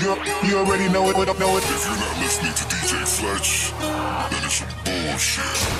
You already know it, know it. If you're not listening to DJ Fletch, then it's some bullshit.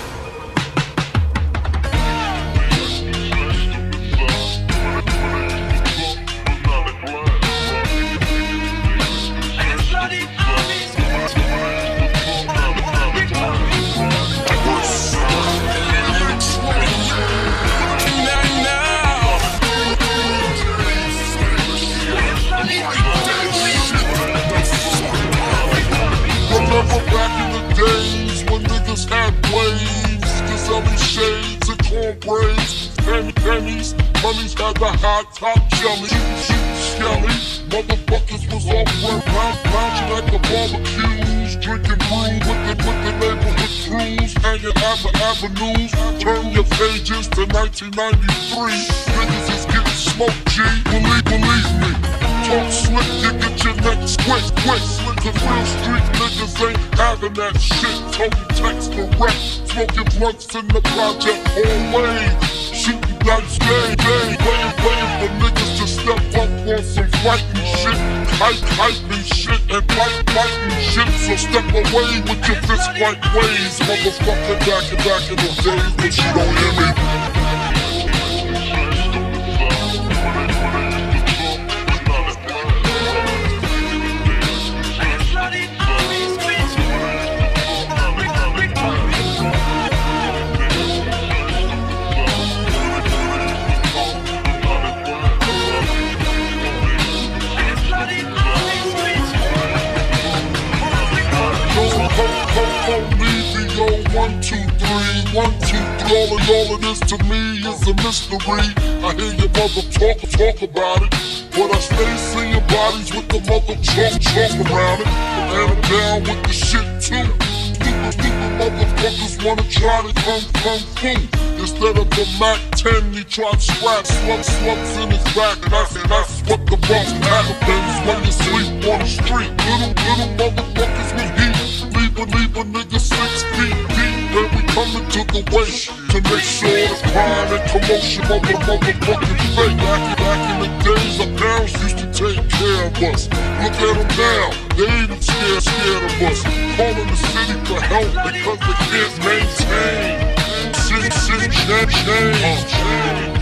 Remember back in the days when niggas had waves, Gazelle shades and corn braids, pennies, honeys had the high top jelly, skelly, motherfuckers was all lounging at the barbecues, drinking brew with the neighborhood crews, hanging avenues, turn your pages to 1993, niggas is getting smoked, G, believe me. Talk slick, you get your neck squish, cause real street niggas ain't having that shit. Total text correct, smoking blunts in the project always. Shooting dice, waiting for niggas to step up on some fighting shit. Hyping shit and fighting shit. So step away with your fist fight ways. Motherfucker back in the days, but you don't hear me. One, two, three, all of this to me is a mystery. I hear your mother talk about it, but I stay seeing bodies with the mother talk around it. And I'm down with the shit too. Stupid motherfuckers wanna try to come through. Instead of the Mac 10, he tried scratch slumps in his back, and that's what the fuck happens when you sleep on the street. Little motherfuckers with heat, leave a nigga 6 feet deep. Then we coming to the way to make sure the crime and commotion motherfucking fake. Back in the days, our parents used to take care of us. Look at them now, they ain't even scared of us. Calling the city for help because they can't maintain. City change.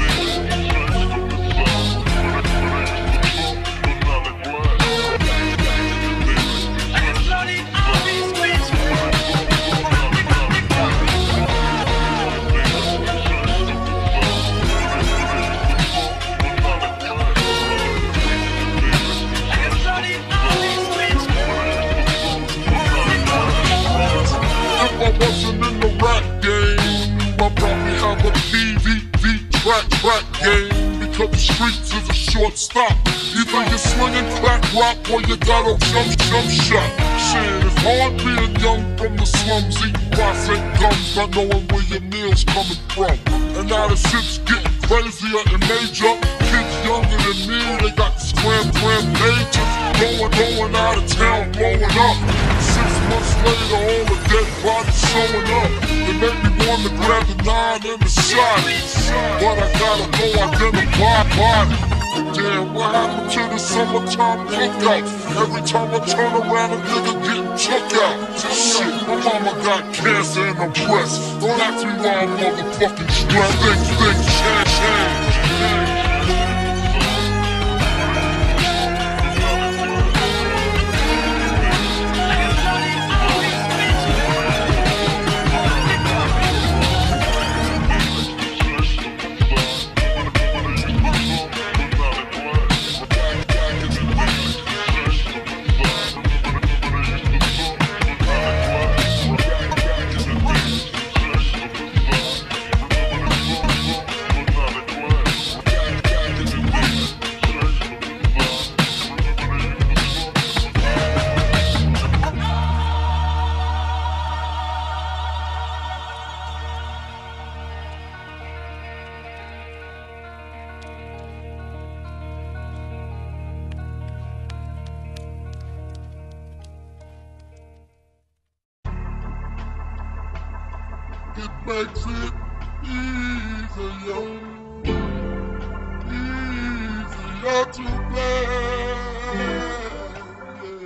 If I wasn't in the rap game, I'd probably have a DVD track game, because the streets is a short stop. Either you're swinging crack rock or you got a jump shot. Shit, it's hard being young from the slums, eating processed gums, not knowing where your meal's coming from. And now the shit's getting crazier and major. Kids younger than me, they got scram pages, going out of town, blowing up. 6 months later, all the dead bodies showing up. They make me want to grab the 9 and the shot, but I gotta go identify body. Damn, what happened to the summertime cookouts? Every time I turn around, a nigga getting took out. Shit, my mama got cancer in her breast. Don't ask me why I'm motherfucking stressed. Things change. It makes it easier to play.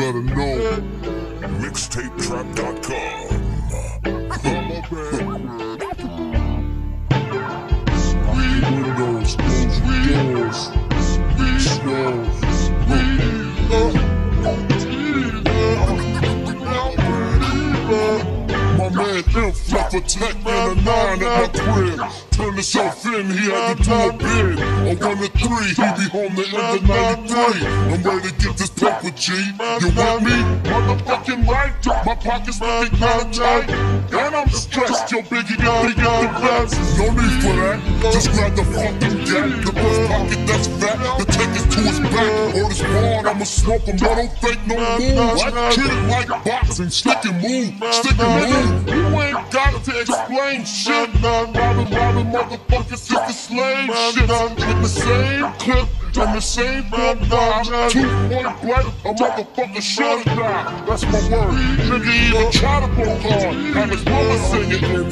better know. Mixtapetrap.com. Windows, close doors, slow. My man Fletch attacked in a 9 at my crib. Turned himself in, he had to do a bid. A 1 to 3, he be home the end of 93. I'm ready to get this paper, G. You with me? Motherfucking right. My pockets looking kinda tight. And I'm stressed, yo, Biggie, get the vest. No need for that, just grab the fucking gat. The first pocket that's fat, the take it to his back. Or this wall, I'ma smoke him, I don't fake no moves. I treat it like boxing, stick and move, stick and move. You ain't got to explain shit. Robbing motherfuckers is the slave shit. With the same clip and the same gun vibe. 2-point blank, a motherfucker should have died. That's my word. Nigga even try to go hard. Have his mama singing it.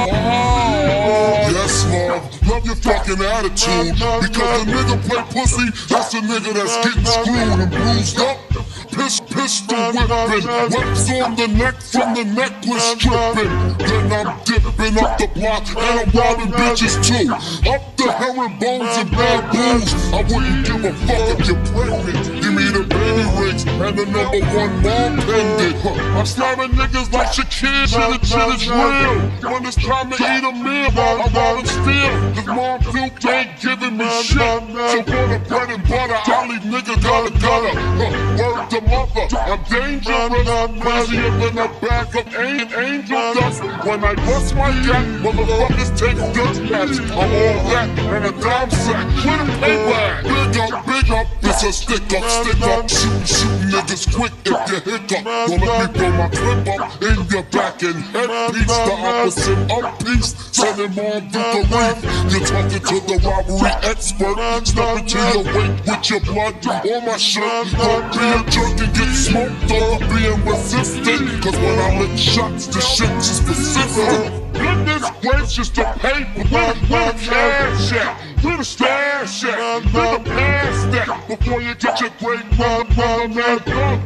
Yes, love your fucking attitude. Because the nigga play pussy, that's the nigga that's getting screwed and bruised up. Pistol whipping, whips on the neck from the necklace stripping. Then I'm dipping up the block and I'm robbing bitches too. Up the herringbones and bamboos. I wouldn't give a fuck if you're pregnant. Give me the baby rings and the #1 mom pendant. I'm slamming niggas like Shakir, shit is real. When it's time to eat a meal, I'm out of steel. Cause mom Duke ain't giving me shit. So for the bread and butter, I'll leave niggas gutter. Word to mother, I'm dangerous, crazier than a bag of angel dust. When I bust my gat, motherfuckers take dirt bats. I'm all that and a dime sack. Where the paper at? Big up, it's a stick up. Shoot niggas quick if you hiccup. Don't let me blow my clip up in your back and headpiece. The opposite of peace, sending more through the reef. You're talking to the robbery expert. Step into your weight with your blood on my shirt. Don't be a jerk and get smoked over being resistant. Cause when I lick shots, the shit just persistent. Goodness gracious, the paper, where the cash at? Where the stash at? Nigga pass that before you get your great brother man drunk.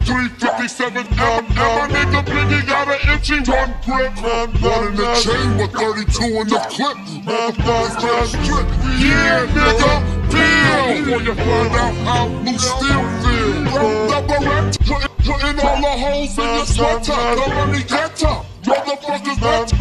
357 M, my nigga Biggie got an itchy 1 grip. 1 in the chamber, 32 in the clip. Motherfuckers can't strip. Yeah, nigga, deal. Before you find out how blue steel feel. Double putting all the holes in your sweater. The money getter. Motherfuckers,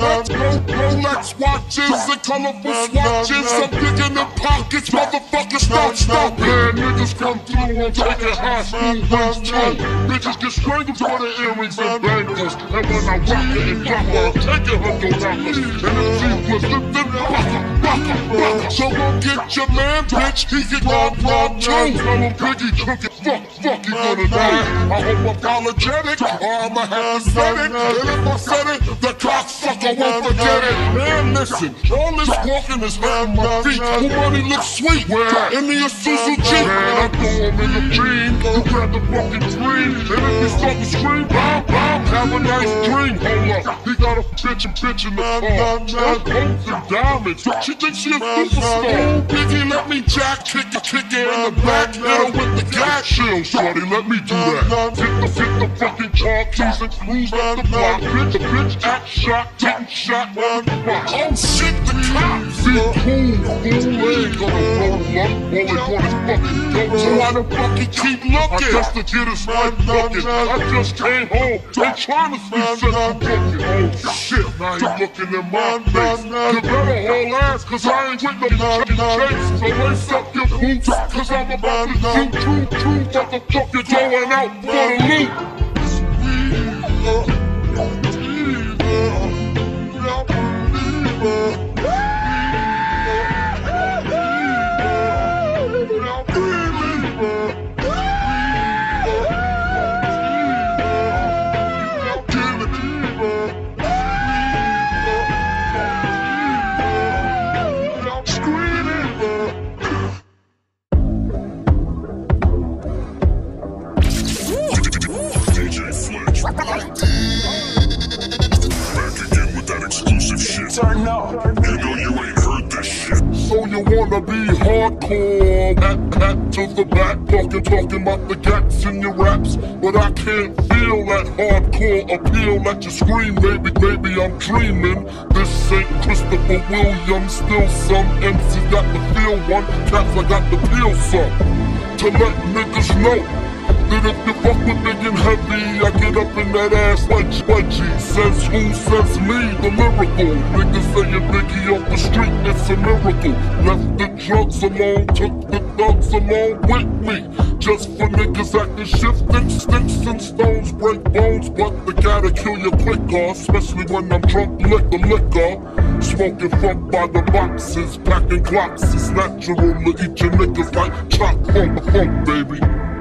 Rolex watches and colorful swatches. I'm digging in pockets, motherfuckers, stop. Man, niggas come through, I'm taking high school wins too. Bitches get strangled for the earrings and bangles. And when I rock it and drop her, I'm taking her to rockers. And if she was lifted, baka. So go get your man, bitch, he get robbed too. Tell him Biggie crooked, fuck, he gonna die. I hope apologetic, or I'ma have to set it. And if I said it, the cocksucker won't forget it. Man, listen, all this walking is hurting my feet. Who money looks sweet? Where? In the Isuzu Jeep. Man, I throw him in the dream. You grab the fucking dream. And if you start to scream, bow, have a nice dream. Hold up, he got a bitch in the car. Gold and diamonds. She thinks she a superstar. Biggie, let me jack, kick her in the back. Hit her with the gas shield. Shorty, let me do that. Fit the fucking car keys and cruise up the block. Bitch act shot, getting shot on the spot. Oh shit, the cops! See, cool, ain't gonna roll up. All they want is fucking dope. So why the fuck you keep looking? I guess the kid is like fucking. I just came home. They trying to speak sense to booking. Oh shit, now he looking in my face. You better haul ass, cause I ain't with no fucking chase. So lace up your boots, cause I'm about to shoot two motherfuckers going out for the loot. Turn up. You know you ain't heard this shit. So you wanna be hardcore, pat to the back, talking about the gaps in your raps. But I can't feel that hardcore appeal that you scream, baby, I'm dreaming. This ain't Christopher Williams, still some MCs got the feel one, cats I got the peel some. To let niggas know that if you fuck with big and heavy, I get up in that ass like Fletch. Says who? Says me, the lyrical. Niggas saying Biggie off the street, it's a miracle. Left the drugs alone, took the thugs along with me. Just for niggas acting shifting, sticks and stones break bones, but they gotta kill you quicker, especially when I'm drunk liquor. Smoking funk by the boxes, packing clocks. It's natural to eat your niggas like chop funk, baby.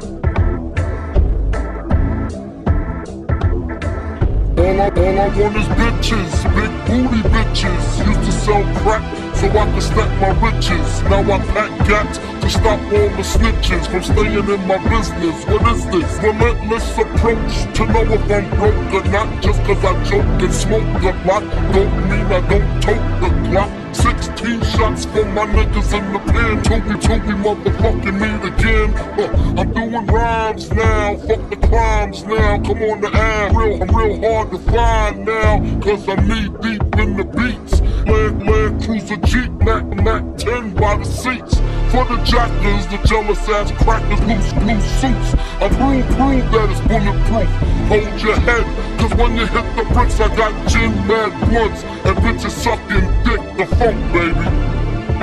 All I want is bitches, big booty bitches. Used to sell crack so I could stack my riches. Now I pack gats to stop all the snitches from staying in my business. What is this? Relentless approach to know if I'm broke or not. Just cause I joke and smoke a lot don't mean I don't tote the Glock. 16 shots for my niggas in the pen. Toby, motherfucking meet again. I'm doing rhymes now, fuck the crimes now. Come on the air, I'm real hard to find now. Cause I'm knee deep in the beats. Land Cruiser Jeep, Mac 10 by the seats. For the jackers, the jealous ass crackers, loose suits. I prove that it's bulletproof. Hold your head, cause when you hit the bricks, I got gin, mad blunts, and bitches sucking dick, the funk, baby.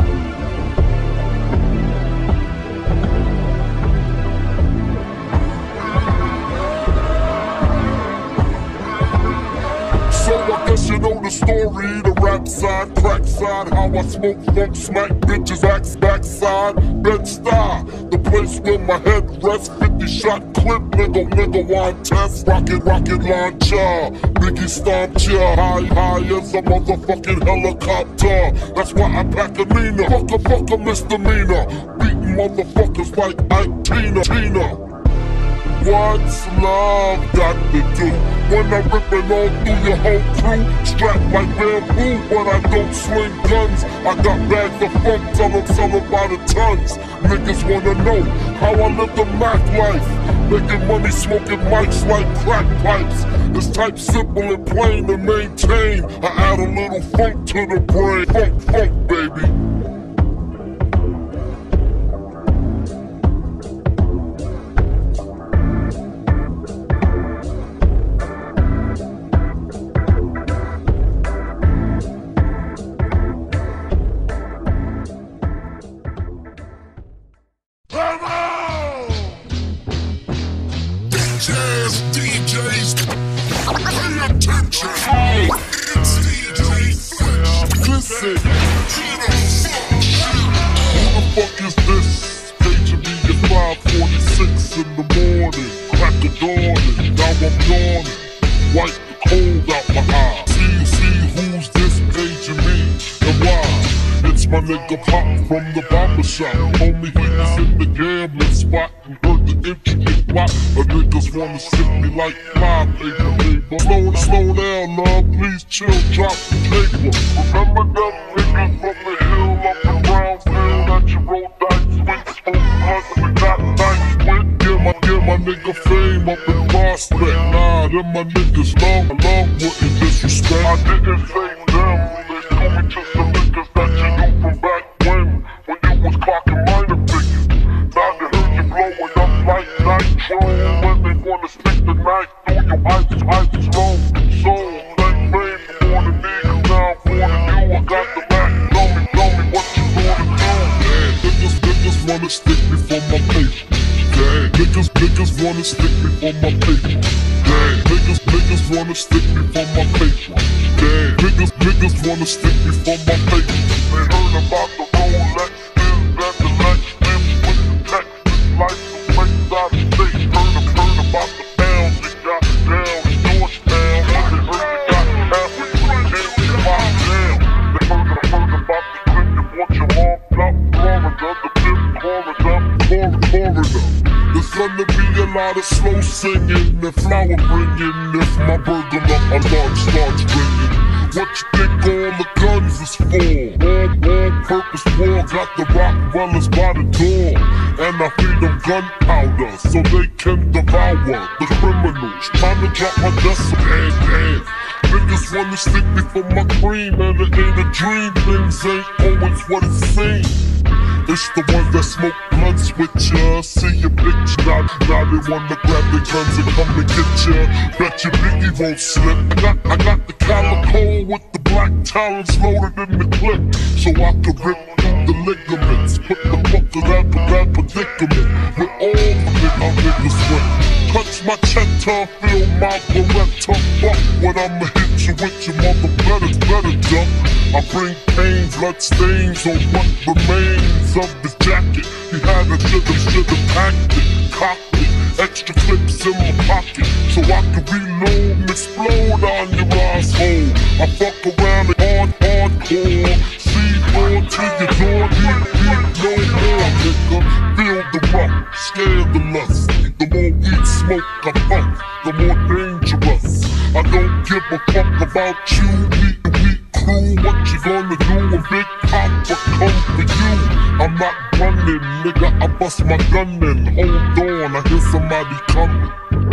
So I guess you know the story, the rap side, crack side, how I smoke funk, smack bitches, backside, Bed-Stuy, the place where my head rests, 50 shot clip, nigga wine test, rocket launcher, Biggie stomp ya, high as a motherfucking helicopter, that's why I pack a Nina, fuck a misdemeanor, beating motherfuckers like Ike Tina. What's love got to do when I'm ripping all through your whole crew? Strapped like bamboo, but I don't sling guns. I got bags of funk, tell them sell them by the tons. Niggas wanna know how I live the Mac life, making money smoking mics like crack pipes. It's type simple and plain to maintain. I add a little funk to the brain. Funk, baby. DJs, pay attention. Hey, it's DJ Fletch. Listen, who the fuck is this? Paging me at 5:46 in the morning. Crack of dawning, now I'm yawning. Wipe the cold out my eye. See who's this paging me and why? It's my nigga Pop from the barber shop. Homie, he was in the gambling spot and heard the intricate plot. The niggas wanna sip me like fly paper. Slow down, love, please chill, drop the paper. Remember them niggas from the hill up in Brownsville that you roll dice with? Smoke blunts and we got nice with. Get my nigga Fame up in Prospect. Nah, them my niggas long wouldn't disrespect. I didn't say them, they told me just the niggas that you knew from back when you was clocking minor figures. Now they heard you blowing up like nitro. When they wanna stick the knife through your ice slow. So, thank Fame for more than me, cause now I'm more than you. I got the back, tell me what you gonna do. Niggas wanna stick me for my paper. Dang, niggas wanna stick me for my paper. Dang, niggas wanna stick me for my paper. Dang, niggas wanna stick me for my paper. They heard about the Rolex, and the Lexus with the Texas license plates out of state. Heard about the pounds you got down in Georgetown. They heard you got half of your daily five down. They heard about the clip you want your mom up, the fifth coroner. There's gonna be a lot of slow singing and flower bringing if my burglar alarm starts ringing. What you think all the guns is for? All-purpose war, got the Rottweilers by the door. And I feed them gunpowder so they can devour the criminals. Trying to drop my decimal. Niggas wanna stick me for my cream, and it ain't a dream. Things ain't always what it seems. It's the ones that smoke blunts with ya. See your bitch now they wanna grab their guns and come and get ya. Bet your Biggie won't slip. I got the calico with the black talons loaded in the clip, so I can rip through the ligaments. Put the fuck of that predicament with all the niggas with. Touch my cheddar, feel my Beretta. Fuck when I'ma hit you with your mother better duck. I bring pain, blood stains on what remains of his jacket. He had a should've packed it, cocked it. Extra clips in my pocket, so I can reload and explode on your asshole. I fuck around and hardcore. C4 to your door, beat no more, nigga. Feel the rough, scare the lust. The more weed smoke I fuck, the more dangerous. I don't give a fuck about you, meet the weak crew. What you gonna do when Big Papa come for you? I'm not running, nigga, I bust my gun in. Hold on, I hear somebody coming.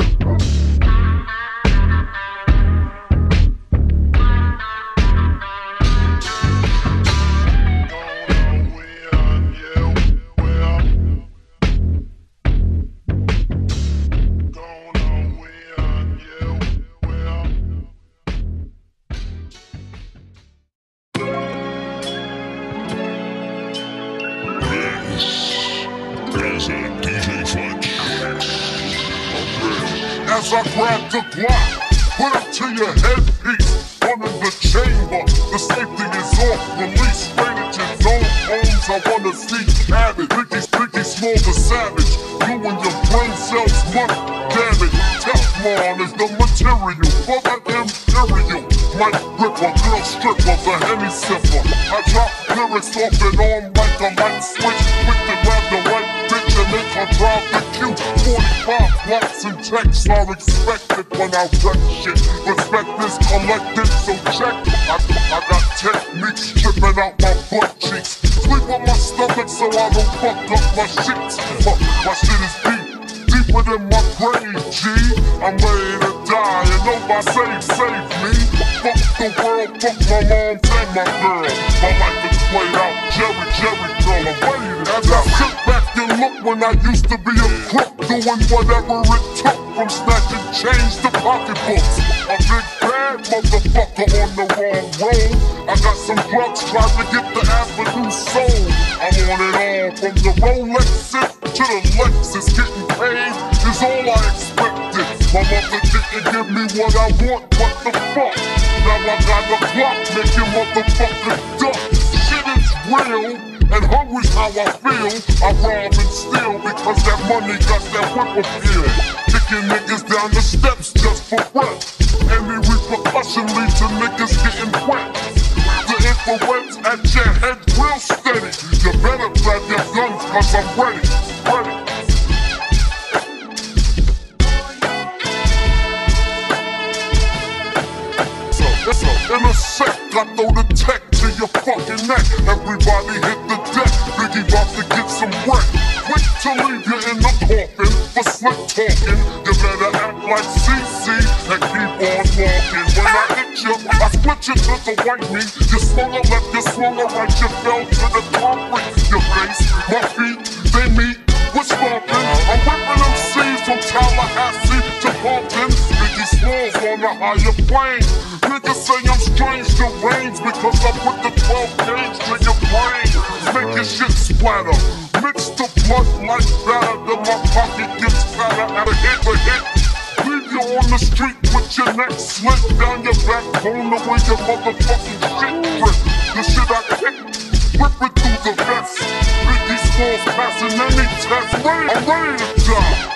As I grab the Glock, put it to your headpiece. One in the chamber, the safety is off. Release straight at your known homes. I wanna see cabbage. Biggie Small the savage. You and your brain cells money damage. Teflon is the material for the imperial. Mike Ripper, girl stripper, the Henny sipper. I drop lyrics off and on like a light switch. Quick to grab the right bitch and make her drive the Q. 45 blocks and checks are expected when I wreck shit. Respect is collected, so check. I got techniques dripping out my butt cheeks. Sleep on my stomach so I don't fuck up my sheets. My shit is deeper than my grave, G. I'm ready to die and nobody save me. Fuck the world, fuck my mom and my girl. My life is played out, Jerry girl, I'm ready to die. As I sit back and look when I used to be a crook, doing whatever it took, from snatching change to pocketbooks. A big bad motherfucker on the wrong road. I got some drugs, tried to get the avenue sold. I'm on it all, from the Rolexes to the Lexus. Getting paid is all I expected. My mother didn't give me what I want, what the fuck? Now I got the clock making motherfuckers duck. Shit is real, and hungry's how I feel. I rob and steal because that money got that whip appeal. Kicking niggas down the steps just for breath. Any repercussion lead to niggas getting wet. The infrared's at your head real steady. You better grab your guns cause I'm ready. In a sec, I throw the tech to your fucking neck. Everybody hit the deck, Biggie about to get some wreck. Quick to leave you in the coffin for slick talking. You better act like CC and keep on walking. When I hit you, I split you to the white meat. You swung a left, you swung a right, you fell to the concrete. Your face, my feet, they meet. We're stomping, I'm whipping them seeds from Tallahassee to Compton. Biggie Smalls on a higher plane. Niggas say I'm strange, deranged, because I put the 12 gauge to your brain. Make your shit splatter, mix the blood like batter. Then my pocket gets fatter at a hit to hit. Leave you on the street with your neck slit down your backbone the way your motherfucking shit drip. The shit I kick, rip it through the vest. Biggie Smalls passing any test. I'm ready to die.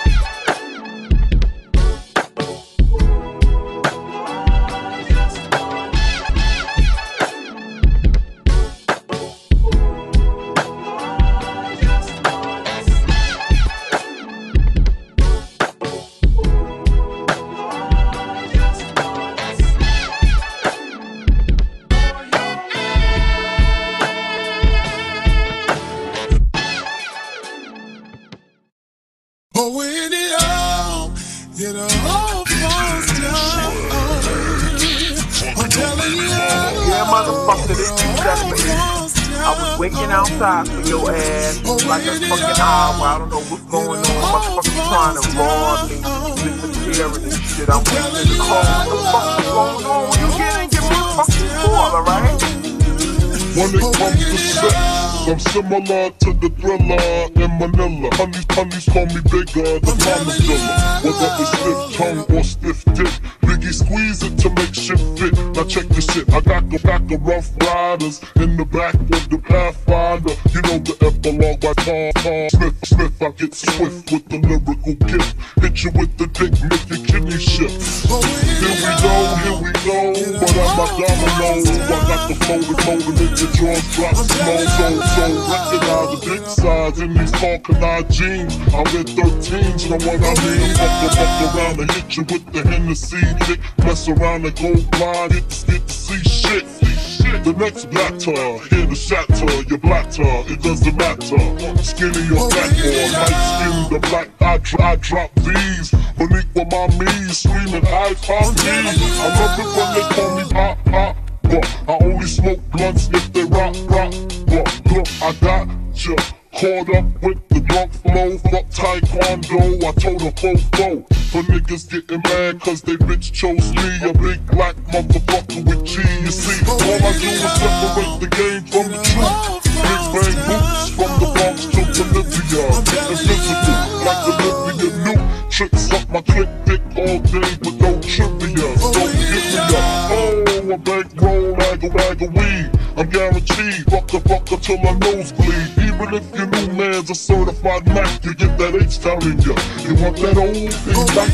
It all falls down. I'm telling you. Yeah, motherfucker, this is definitely. I was waiting outside for your ass like a fucking hour. I don't know what's going on. Motherfuckers trying to rob me, disappearing and shit. I'm waiting in the car. What the fuck is going on? When you get in, give me a fucking call, alright? When it comes to sex, I'm similar to the Thriller in Manila. Honeys call me bigger than Mama Dilla. Whether it's stiff tongue or stiff dick, Biggie squeeze it to make shit fit. Now check this shit, I got the back of Rough Riders in the back of the Pathfinder. You know the epilogue by Tom Smith. I get swift with the lyrical gift. Hit you with the dick, make your kidney shift. Here we go, but I'm my domino. I got the folded, make your jaws drop slow. So recognize the dick size in these vulcanized jeans. I'm in 13s, know what I mean? Fuck around and hit you with the Hennessy dick. Mess around and go blind, get to see shit. The next blatter, hear the shatter, your blatter, it doesn't matter. Skinny or fat or light skin, the black I drop these beneath with my knees, screaming I found me. I love it when they call me pop. I only smoke blunts if they rock. Look, I got ya caught up with the drunk flow. Fuck taekwondo, I told a fofo. For niggas getting mad cause they bitch chose me. A big black motherfucker with G. You see, all I do is separate the game from the truth. Big bang boots from the Bronx to Bolivia. Getting physical like Olivia Newt. Tricks up my click dick all day with no trivia. Don't give me a bankroll, bag of weed. I'm guaranteed, fucker till my nose bleed. Even if your new man's a certified Mac, you get that H-Town in ya. You want that old thing back?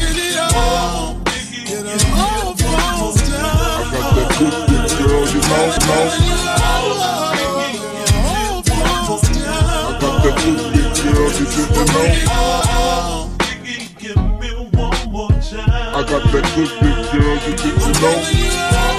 I got that good dick, girl, you know. I got that good dick, girl, you didn't know. I got that good dick, girl, you didn't know.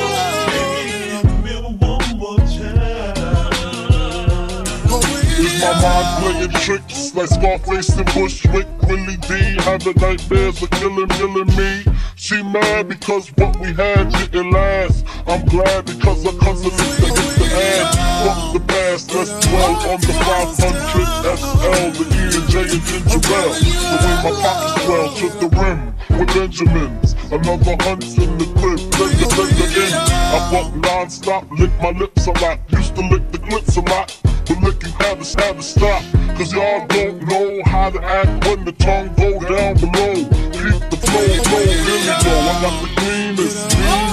Is my mind playing tricks like Scarface and Bushwick? Willie D having nightmares of killing me. She mad because what we had didn't last. I'm glad because her cousin is to hit the ass. Fuck the past, let's dwell on the 500 SL, the E and J and Ginger Ale. The way my pockets swell to the rim with Benjamins. Another hunt's in the crib, send in. I fuck non-stop, lick my lips a lot. Used to lick the clips a lot. But licking had to stop, cause y'all don't know how to act when the tongue go down below. Keep the flow, here we go. I got the cleanest.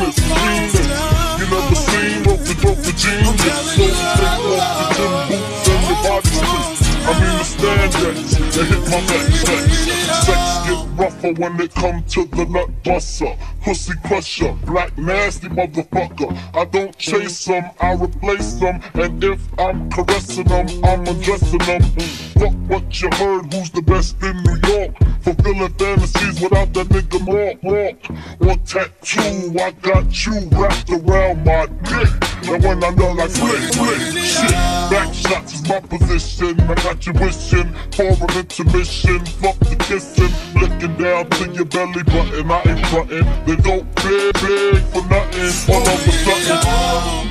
You never seen rope genius. So take off the gym boots and your body street. I mean the spandex, they hit my neck. Sex get rougher when it come to the nut buster. Pussy crusher, black nasty motherfucker. I don't chase them, I replace them. And if I'm caressing them, I'm undressing them. Fuck what you heard, who's the best in New York? Fulfilling fantasies without that nigga mark. Or tattoo, I got you wrapped around my dick. Now when I know like flick, shit. Back shots is my position. I got you wishing for an intermission. Fuck the kissing, looking down to your belly button. I ain't frontin'. They don't big for nothing. All of a sudden,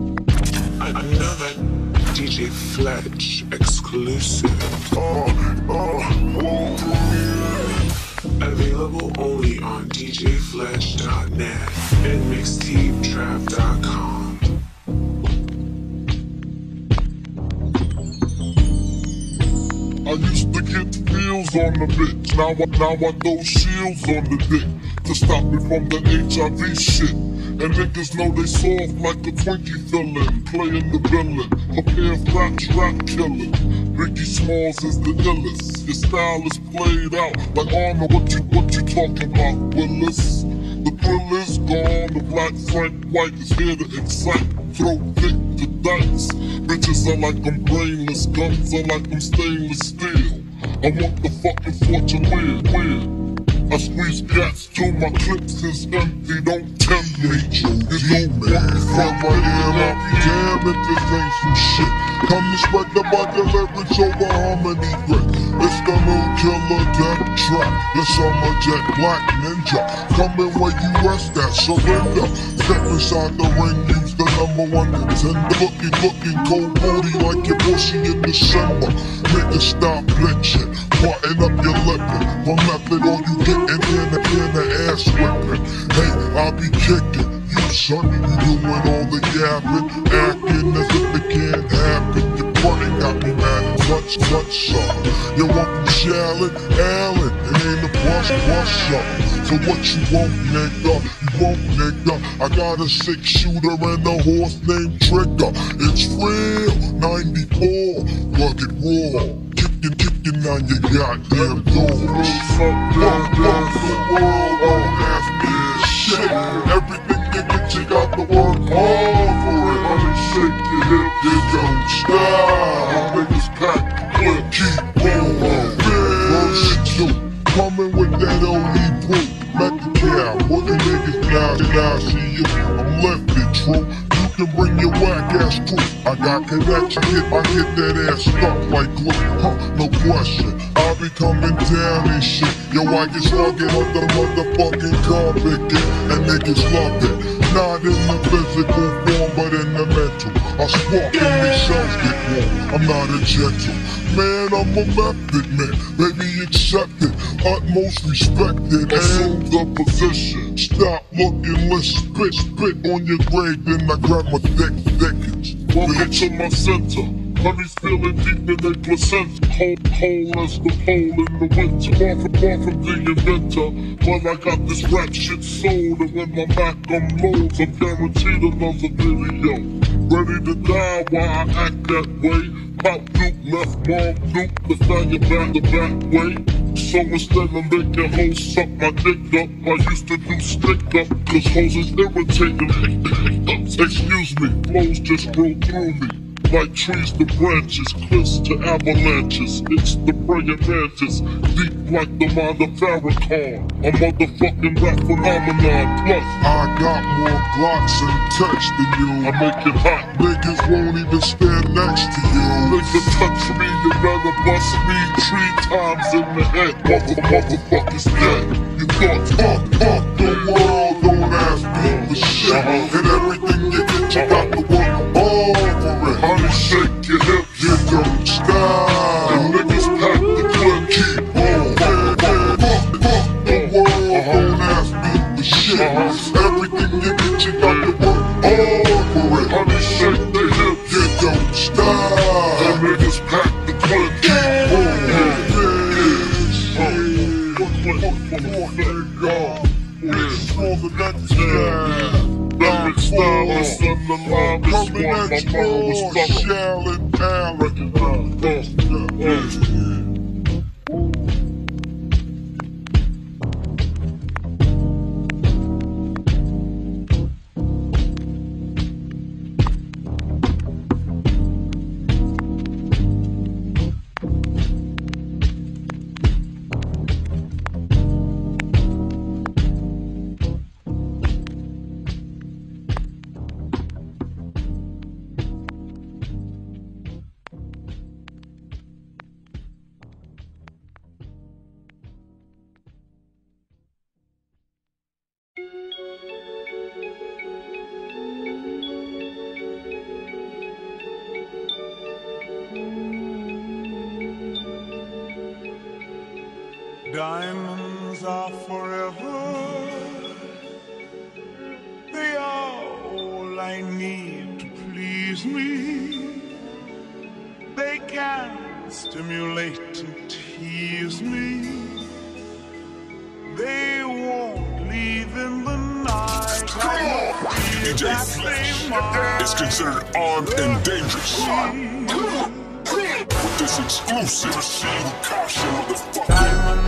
DJ Fletch exclusive. DJFletch.net and Mixtapetrap.com. I used to get feels on the bitch, now I throw shields on the dick to stop me from the HIV shit. And niggas know they soft like a Twinkie fillin', playing the villain, prepare Fletch rap killin'. Biggie Smalls is the illest, your style is played out like Arnold, what you talking about, Willis? The thrill is gone, the black Frank White is here to excite, throw dick to dice. Bitches are like I'm brainless, guns are like I'm stainless steel. I want the fucking fortune weird. I squeeze gas till my clips is empty, don't tempt me. You don't want to fuck right here, I'll be damn if this ain't some shit. Come to spread the butter lyrics over harmony grit. It's the new killer death trap. Yes, I'm a jet black ninja. Coming where you rest at, surrender. Step inside the ring, use the #1 contender. Looking cold booty like your pussy in December. Niggas stop blitzing, button up your lippin'. My method, all you gettin' in the ass whipping. Hey, I'll be kicking you, son. You doing all the yapping, acting as if it can't happen. Your buddy got me mad and touch something. You want from Charlotte, Allen, it ain't a plus something. So what you want, nigga? You want, nigga? I got a 6-shooter and a horse named Trigger. It's real, 94, rugged raw. Kicking on your goddamn doors. Fuck the world, don't ask me shit. Everything you get, you got to work hard for it. Honey, shake your hip, you don't stop. My niggas pack the clip, keep rolling. Bitch, coming with that old Hebrew. Met the cow, what the niggas now see you. I'm lifted, true. You can bring your whack ass crew. I got connection, I get that ass stuck like glue. No question, I'll be coming down and shit. Yo, I get slugging on the motherfucking carpet, and niggas love it. Not in the physical form, but in the mental. I spark and these cells get warm. I'm not a gentle man, I'm a method man. Baby, accept it, utmost respected. Assume the position. Stop looking, let's spit on your grave, then I grab my thickens. Welcome to my center. Honey's feeling deep in their placenta. Cold as the pole in the winter. Far from the inventor. But I got this rap shit sold, and when my Mac unloads, I'm guaranteed another video. Ready to die while I act that way. Pop Duke, left mom Duke, the fire back the back way. So instead of making hoes suck my dick up, I used to do stick up, cause hoes is irritating. Excuse me, flows just roll through me. Like trees to branches, cliffs to avalanches. It's the praying mantis, deep like the mind of Farrakhan. A motherfucking rap phenomenon. Plus, I got more Glocks and touch than you. I make it hot, niggas won't even stand next to you. Nigga touch me, you better bust me 3 times in the head. Motherfuckers dead. You thought, fuck the world, don't ask me for shit. And everything you get, you got to work hard for it. Honey, shake your hip, you don't stop. And niggas pack the clip, keep rolling. Fuck the world, don't ask me for shit. Everything you get, you got to work hard for it. Honey, shake the hip, you don't stop. And niggas pack the clip, keep rolling. Lyric stylist and the line is one. My mother was thorough. Recognize. Diamonds are forever my need to please me. They can stimulate and tease me. They won't leave in the night. DJ Fletch is considered armed and dangerous. With this exclusive caution, motherfucker.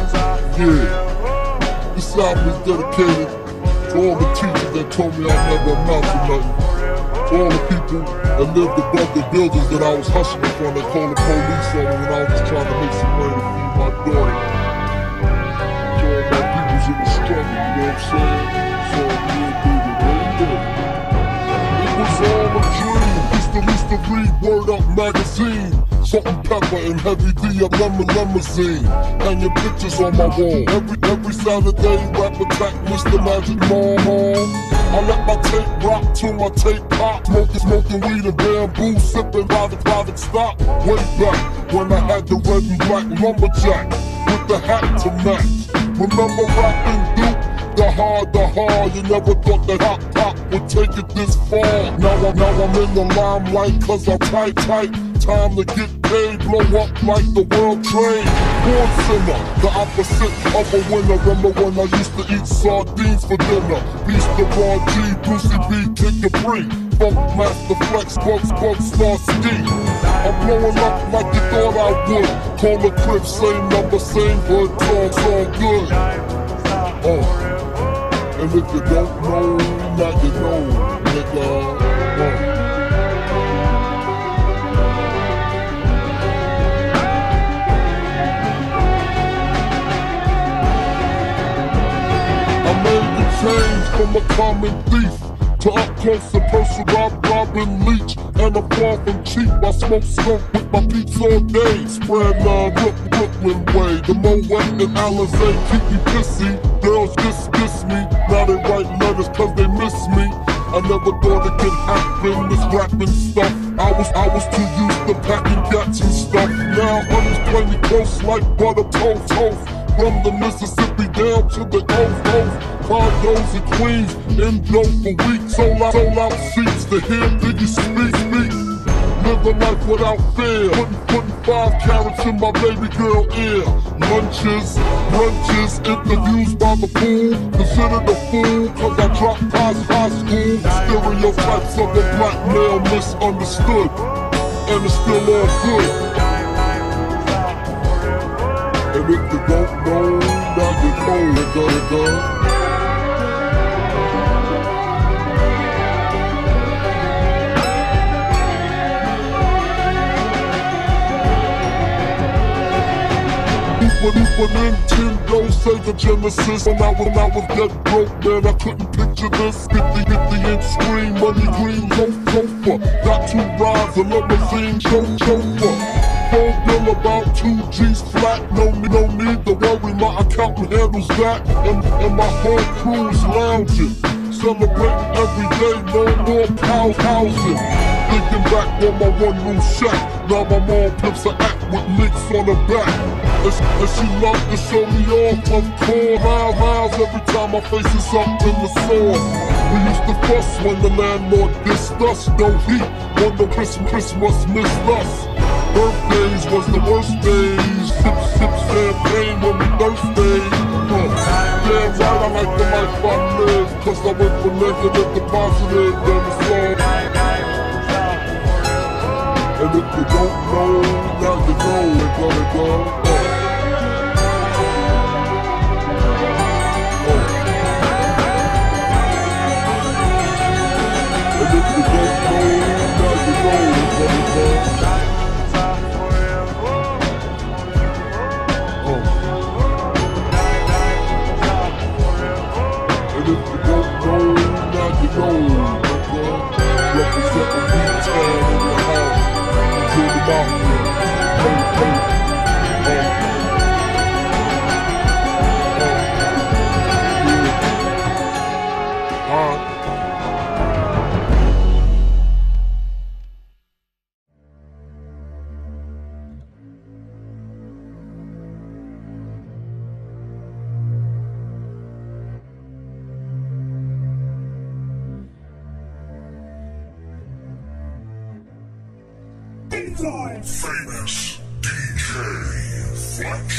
Yeah, this album is dedicated to all the teachers that told me I'd never amount to nothing. To all the people that lived above the buildings that I was hustling from, that called the police on me when I was just trying to make some money to feed my daughter. To all my peoples in the struggle, you know what I'm saying? So real baby, baby. It was all a dream. Used to read Word Up magazine. Salt and pepper and heavy D up limousine. Hanging pictures on my wall. Every Saturday, rap attack, Mr. Magic Mom. I let my tape rock till my tape pop. Smoking weed and bamboo, sipping private stock. Way back when I had the red and black lumberjack with the hat to match. Remember rapping Duke? The hard, you never thought that hop would take it this far. Now I'm in the limelight cause I'm tight. Time to get paid, blow up like the world trade. Born sinner, the opposite of a winner. Remember when I used to eat sardines for dinner? Beast the Raw G, Brucey B, Kid Capri, Funk Master Flex, Bugs, Star Ski. I'm blowing up like you thought I would. Call the crib, same number, same hood, talk's all good. And if you don't know, now you know, nigga. I made the change from a common thief to up close and personal robbing leech. And I'm far from cheap, I smoke skunk with my peeps all day. Spread love, Brooklyn way. The Moet and Alizé keep me pissy. Girls diss me, now they write letters cause they miss me. I never thought it could happen, this rapping stuff. I was too used to packing gats and stuff. Now honeys play me close like butter toast. From the Mississippi down to the Gulf. Condos in Queens, in dough for weeks. Sold out seats to hear Biggie speak. Live a life without fear. Putting 5 carats in my baby girl ear. Lunches, brunches, interviews by the pool. Considered a fool cause I dropped high school. Stereotypes of a black male misunderstood. And it's still all good. And if you don't know, now you know, nigga. Super Nintendo, Sega Genesis. When I was dead broke, man, I couldn't picture this. 50-inch screen, money green, sofa. Got 2 rides, a limousine, chauffeur. Phone bill about 2 G's flat. No need to worry, my accountant handles that. And my whole crew's lounging, celebrating every day, no more housing. Thinking back on my one-room shack. Now my mom pimps an act with links on her back. And she loved to show me off, of course. Miles every time my face is up in the sauce. We used to fuss when the landlord dissed us. No heat, wonder Christmas missed us. Birthdays was the worst days. Sip champagne when we thirsty. Damn right, I like the life I live. Cause I went from negative to positive, then it's all. And if you don't know, now you know, nigga. And if you don't know, now you know, nigga. And if you don't know, now you know, nigga. Representing B-Town in the house. To the mafia. World famous DJ Fletch.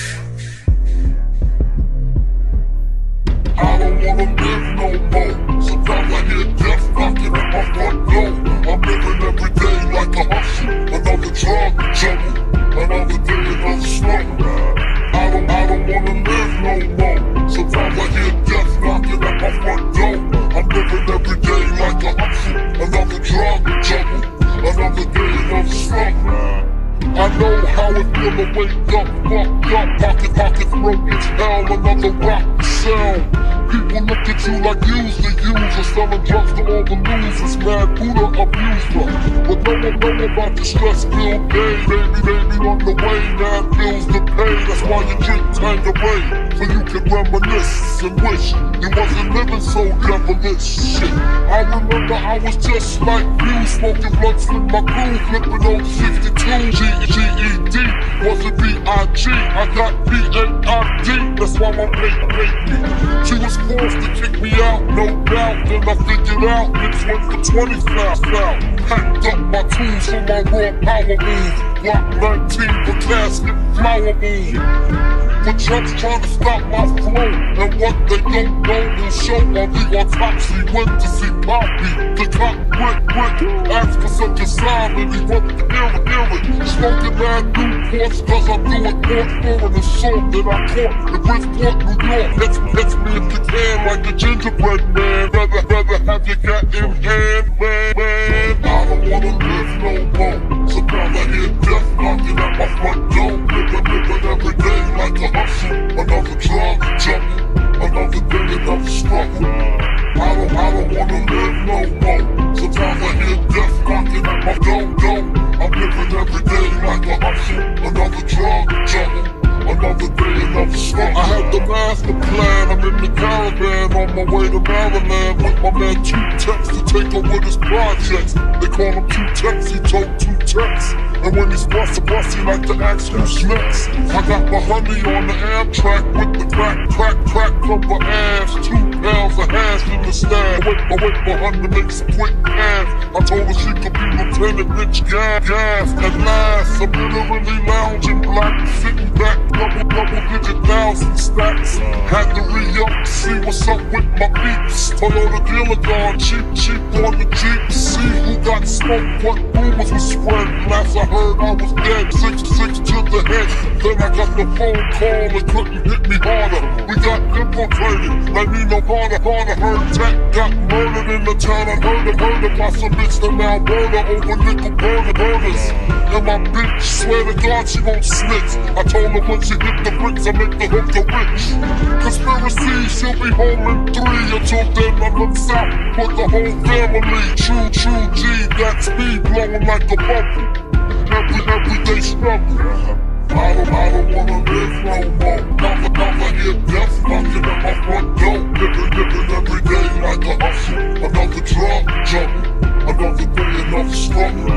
I don't wanna live no more. Sometimes I hear death knocking at my front door. I'm living every day like a hustle. Another drug jungle, another day, another struggle. I don't wanna live no more. Sometimes I hear death knocking at my front door. I'm living every day like a hustle. Another drug jungle, another day, another struggle. I know how it feel to wake up, fucked up, pocket throat is hell, another rock cell. People look at you like you's the user, selling drugs to all the losers, mad Buddha abuser. But no one know about the stress-filled day, baby on the way, mad bills to pay. That's why you drink Tangeray, so you can reminisce and wish you wasn't living so devilish. Shit, I remember I was just like you, smoking blunts with my crew, flipping on 62. G-E-D, wasn't B.I.G, I got B.A.I.D, that's why my mate me. She was forced to kick me out, no doubt, then I figured out, niggas went for 20 foul. Packed up my tools for my raw power move, Block 19 for casket, flower move. For chumps trying to stop my flow, and what they don't know will show on the autopsy. Went to see Poppy, the cop brick, asked for such a sign, and he went to hear it. Smoking mad Newports, cause I'm doing port for an assault that I caught in Bridgeport, New York. Hits me if you can, like a gingerbread man. Rather have your cat in hand, man. I don't wanna live no more. Sometimes I hear death knocking at my front door. Living every day like a hustle. Another drug jungle, another day, another struggle. I don't wanna live no more. Sometimes I hear death knocking at my door. I'm living every day like a hustle. Another drug jungle, another day, another struggle. I had the master plan, I'm in the caravan on my way to Maryland with my man Two Tex to take over his projects. They call him Two Tex, he told Two Tex. And when he's bust, he like to ask who's next. I got my honey on the Amtrak with the crack from her ass. 2 pounds of hash in the stash. I wait for her to make some quick cash. I told her she could be Lieutenant Rich Gas. At last, I'm literally lounging black, sitting back, double-digit thousand stacks. Had to re-up to see what's up with my peeps. Toyota dealer gone cheap on the Jeep. See who got smoked, what rumors were spread. Last I heard I was dead, 6'6" to the head. Then I got the phone call, it couldn't hit me harder. We got infiltrated, like Nino Carter heard Tech got murdered in the town. I heard by some bitch from Alberta over nickel burners. And my bitch, swear to God she won't snitch. I told her when she hit the bricks I make the hooker rich. Conspiracy, she'll be home in 3. Until then I look south for the whole family. True G, that speed blowing like a bubble. Everyday struggle. I don't wanna live no more. Never hear death knocking at my front door. Living every day like a hustle. Another drug jungle, another day, another struggle.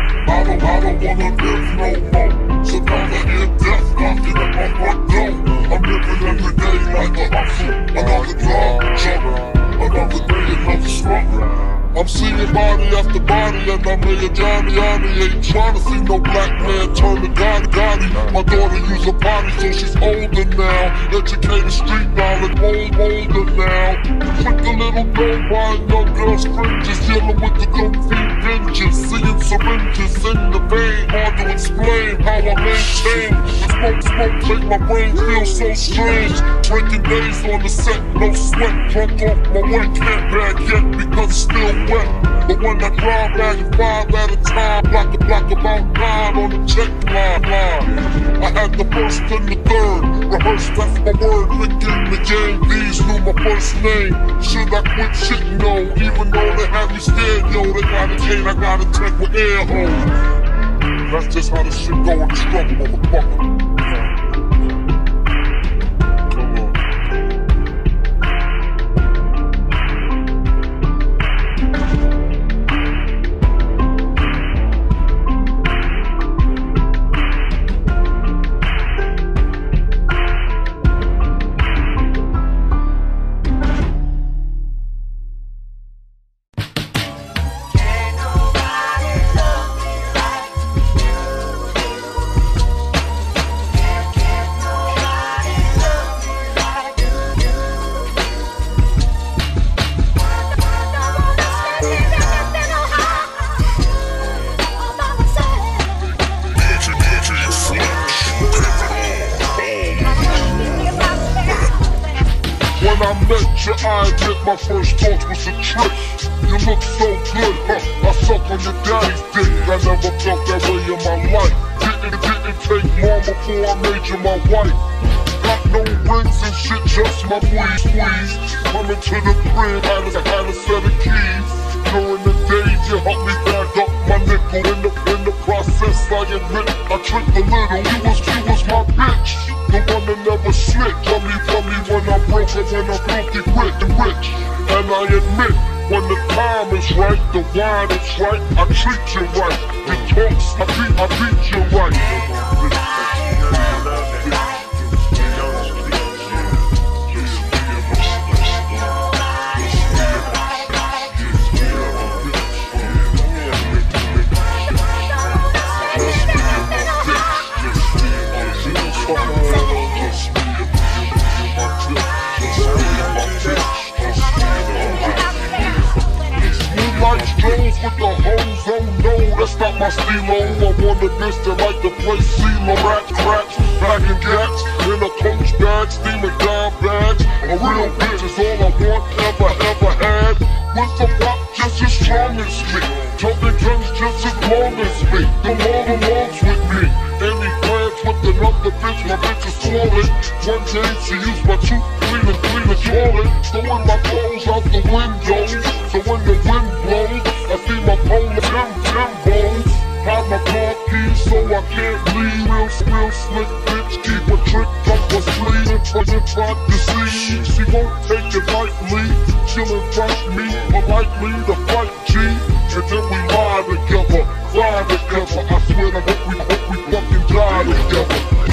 I don't wanna live no more. Sometimes I hear death knocking at my front door. I'm living every day like a hustle. Another drug jungle, another day, another struggle. I'm seeing body after body, and I'm a Johnny. Ain't trying to see no black man turn to Gotti. My daughter use a potty, so she's older now. Educated street knowledge, older now. Quick a little dough, buying young girls fringes, dealing with the dope fiend vengeance. Seeing syringes in the vein, hard to explain how I maintain. The smoke make my brain feel so strange. Breaking days on the set, no sweat, drunk off my wet, can't bag yet because it's still wet. But when I drive back at 5 at a time, block about 9 on the check line. I had the first and the third, rehearsed, that's my word, linked in the game. These knew my first name. Should I quit shit? No, even though they had me scared, yo, they got a cane, I got a tank with air hole. That's just how the shit go in the struggle, motherfucker. Ain't nobody love me like you. my first thoughts was a trick. You look so good, huh? I suck on your daddy's dick. I never felt that way in my life. Didn't take long before I made you my wife. Got no rings and shit, just my squeeze. Coming to the crib, had a set of keys. During the days, you helped me bag up my nickel. In the process, I admit I tricked a little. You was my bitch, the one that never snitched. Tell me when I'm broke and when I'm filthy rich. And I admit, when the time is right, the wine is right, I treat you right. The talks, I beat you right. With the hoes, oh no, that's not my stilo. I want a bitch that like to play CeeLo. Raps, bagging gats, in a coach bag, steaming dime bags. A real bitch is all I want, ever had. With the rock just as strong as me, toting guns just as long as me. The law belongs with me. Any plans with another bitch, my bitch is swollen. One day she used my tooth clean the toilet. Throwing my clothes out the window, so when the wind blows, I see my pole of Timbos. Hide my car keys so I can't leave. Real slick bitch, keep a trick up her sleeve. If I deceive, she won't take it lightly. She'll invite me, politely to fight G. And then we lie together, fly together. I swear to hope we fucking die together.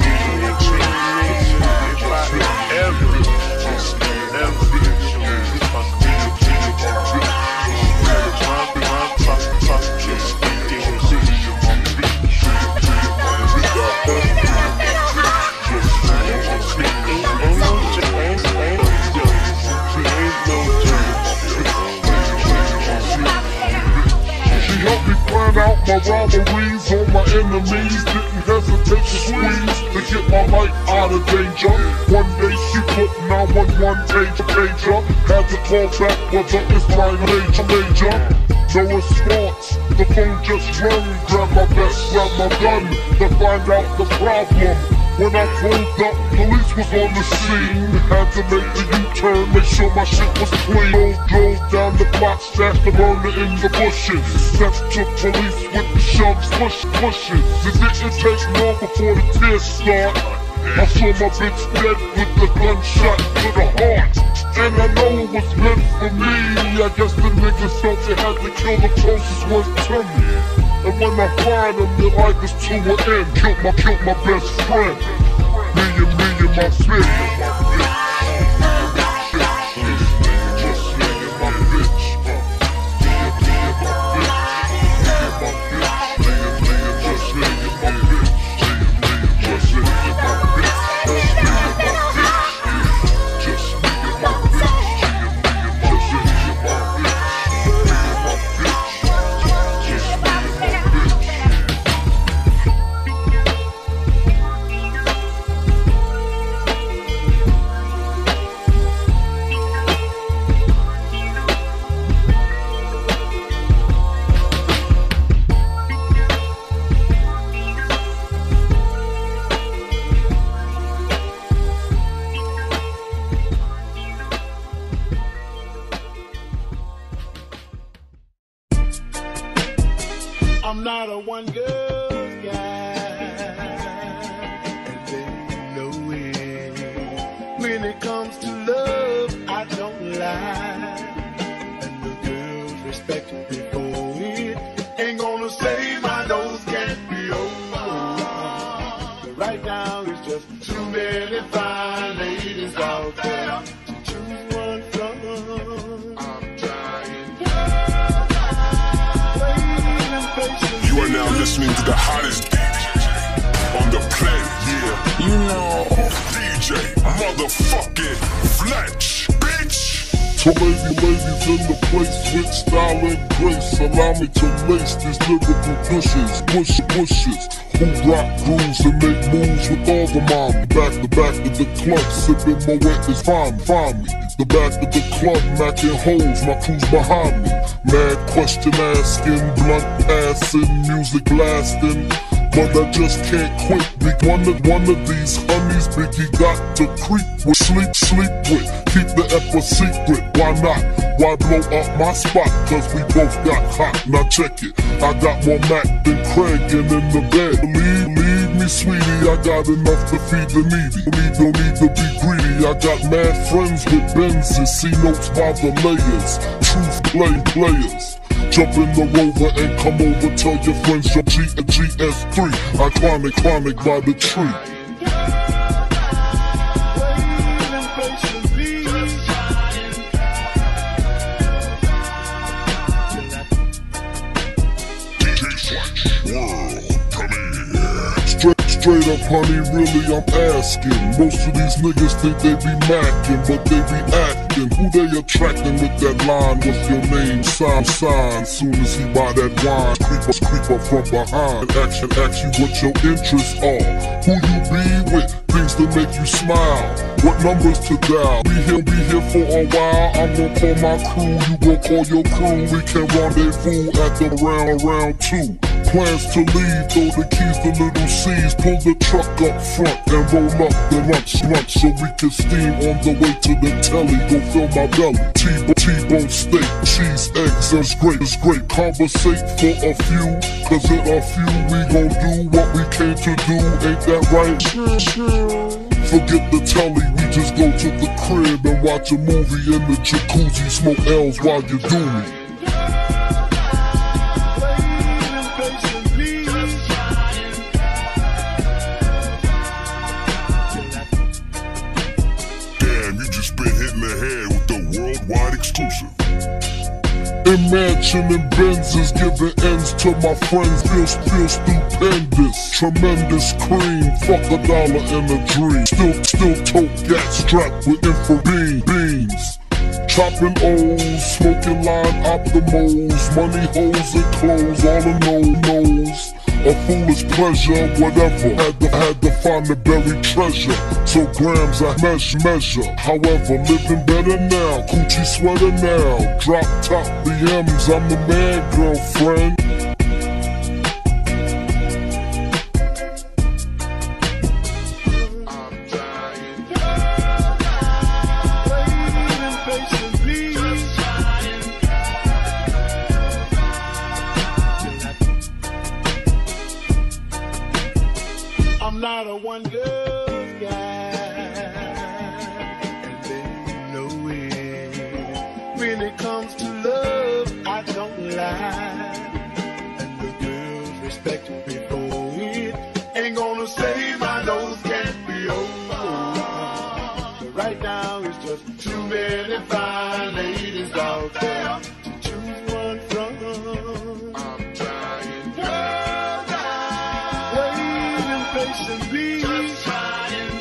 Out my robberies on my enemies, didn't hesitate to squeeze to get my life out of danger. One day she put 911 pager, had to call back whether it's my major. No response, the phone just rung, grab my vest, grab my gun to find out the problem. When I pulled up, police was on the scene. Had to make the U-turn, make sure my shit was clean. Drove down the block, stashed the burner in the bushes. Stepped to police with the shoves, pushes. It didn't take long before the tears start. I saw my bitch dead with the gunshot to the heart. And I know it was meant for me. I guess the niggas felt they had to kill the closest one to me. And when I find them, their life is to an end. Killed my best friend. Me and my bitch. I'm not a one girl guy, and they know it. When it comes to love, I don't lie, and the girls respect me for it. Ain't gonna say my nose can't be over, but right now it's just too many fine ladies out there to choose one from. I'm trying. You are now listening to the hottest on the play, yeah. You know, DJ motherfucking Fletch, bitch. To ladies in the place with style and grace, allow me to lace these lyrical bushes who rock grooves and make moves with all the mom. Back of the club, sipping my wet is find me. The back of the club, macking holes, my crew's behind me. Mad question asking, blunt passing, music blasting. But I just can't quit. One of these honeys Biggie got to creep with, sleep with. Keep the ep a secret. Why not? Why blow up my spot? Cause we both got hot. Now check it. I got more Mac than Craig and in the bed. Leave me, sweetie. I got enough to feed the needy. Don't need to be greedy. I got mad friends with Benzes. See notes by the layers. Truth players. Jump in the Rover and come over. Tell your friends your GS3. I chronic by the tree. Straight up, honey, really I'm asking. Most of these niggas think they be macking, but they be acting. Who they attracting with that line? What's your name? Sign. Soon as he buy that wine, creep up from behind. Ask you what your interests are. Who you be with? Things that make you smile. What numbers to dial? Be here for a while. I'm gonna call my crew. You gon' call your crew. We can rendezvous at the round 2. Plans to leave, throw the keys to little C's. Pull the truck up front and roll up the lunch so we can steam on the way to the telly. Go fill my belly. T-bone steak, cheese, eggs, it's great. Conversate for a few, cause in a few we gon' do what we came to do. Ain't that right? Forget the telly, we just go to the crib and watch a movie in the jacuzzi. Smoke L's while you do me. Exclusive. Imagine and Benzes giving ends to my friends. Feel stupendous. Tremendous cream. Fuck $1 in a dream. Still tote gas strapped with infrared beams. Chopping O's, smoking line optimals. Money holes and clothes, all in nose. A foolish pleasure, whatever. Had to find the buried treasure. So grams I measure. However, living better now. Coochie sweater now. Drop top BMs, I'm the man, girlfriend. I'm not a one girl guy, and they know it. When it comes to love, I don't lie, and the girls respect me for it. Ain't gonna say my nose can't be over. But right now it's just too many fine ladies out there to choose one from. I'm trying, girl, waiting patiently. Just trying,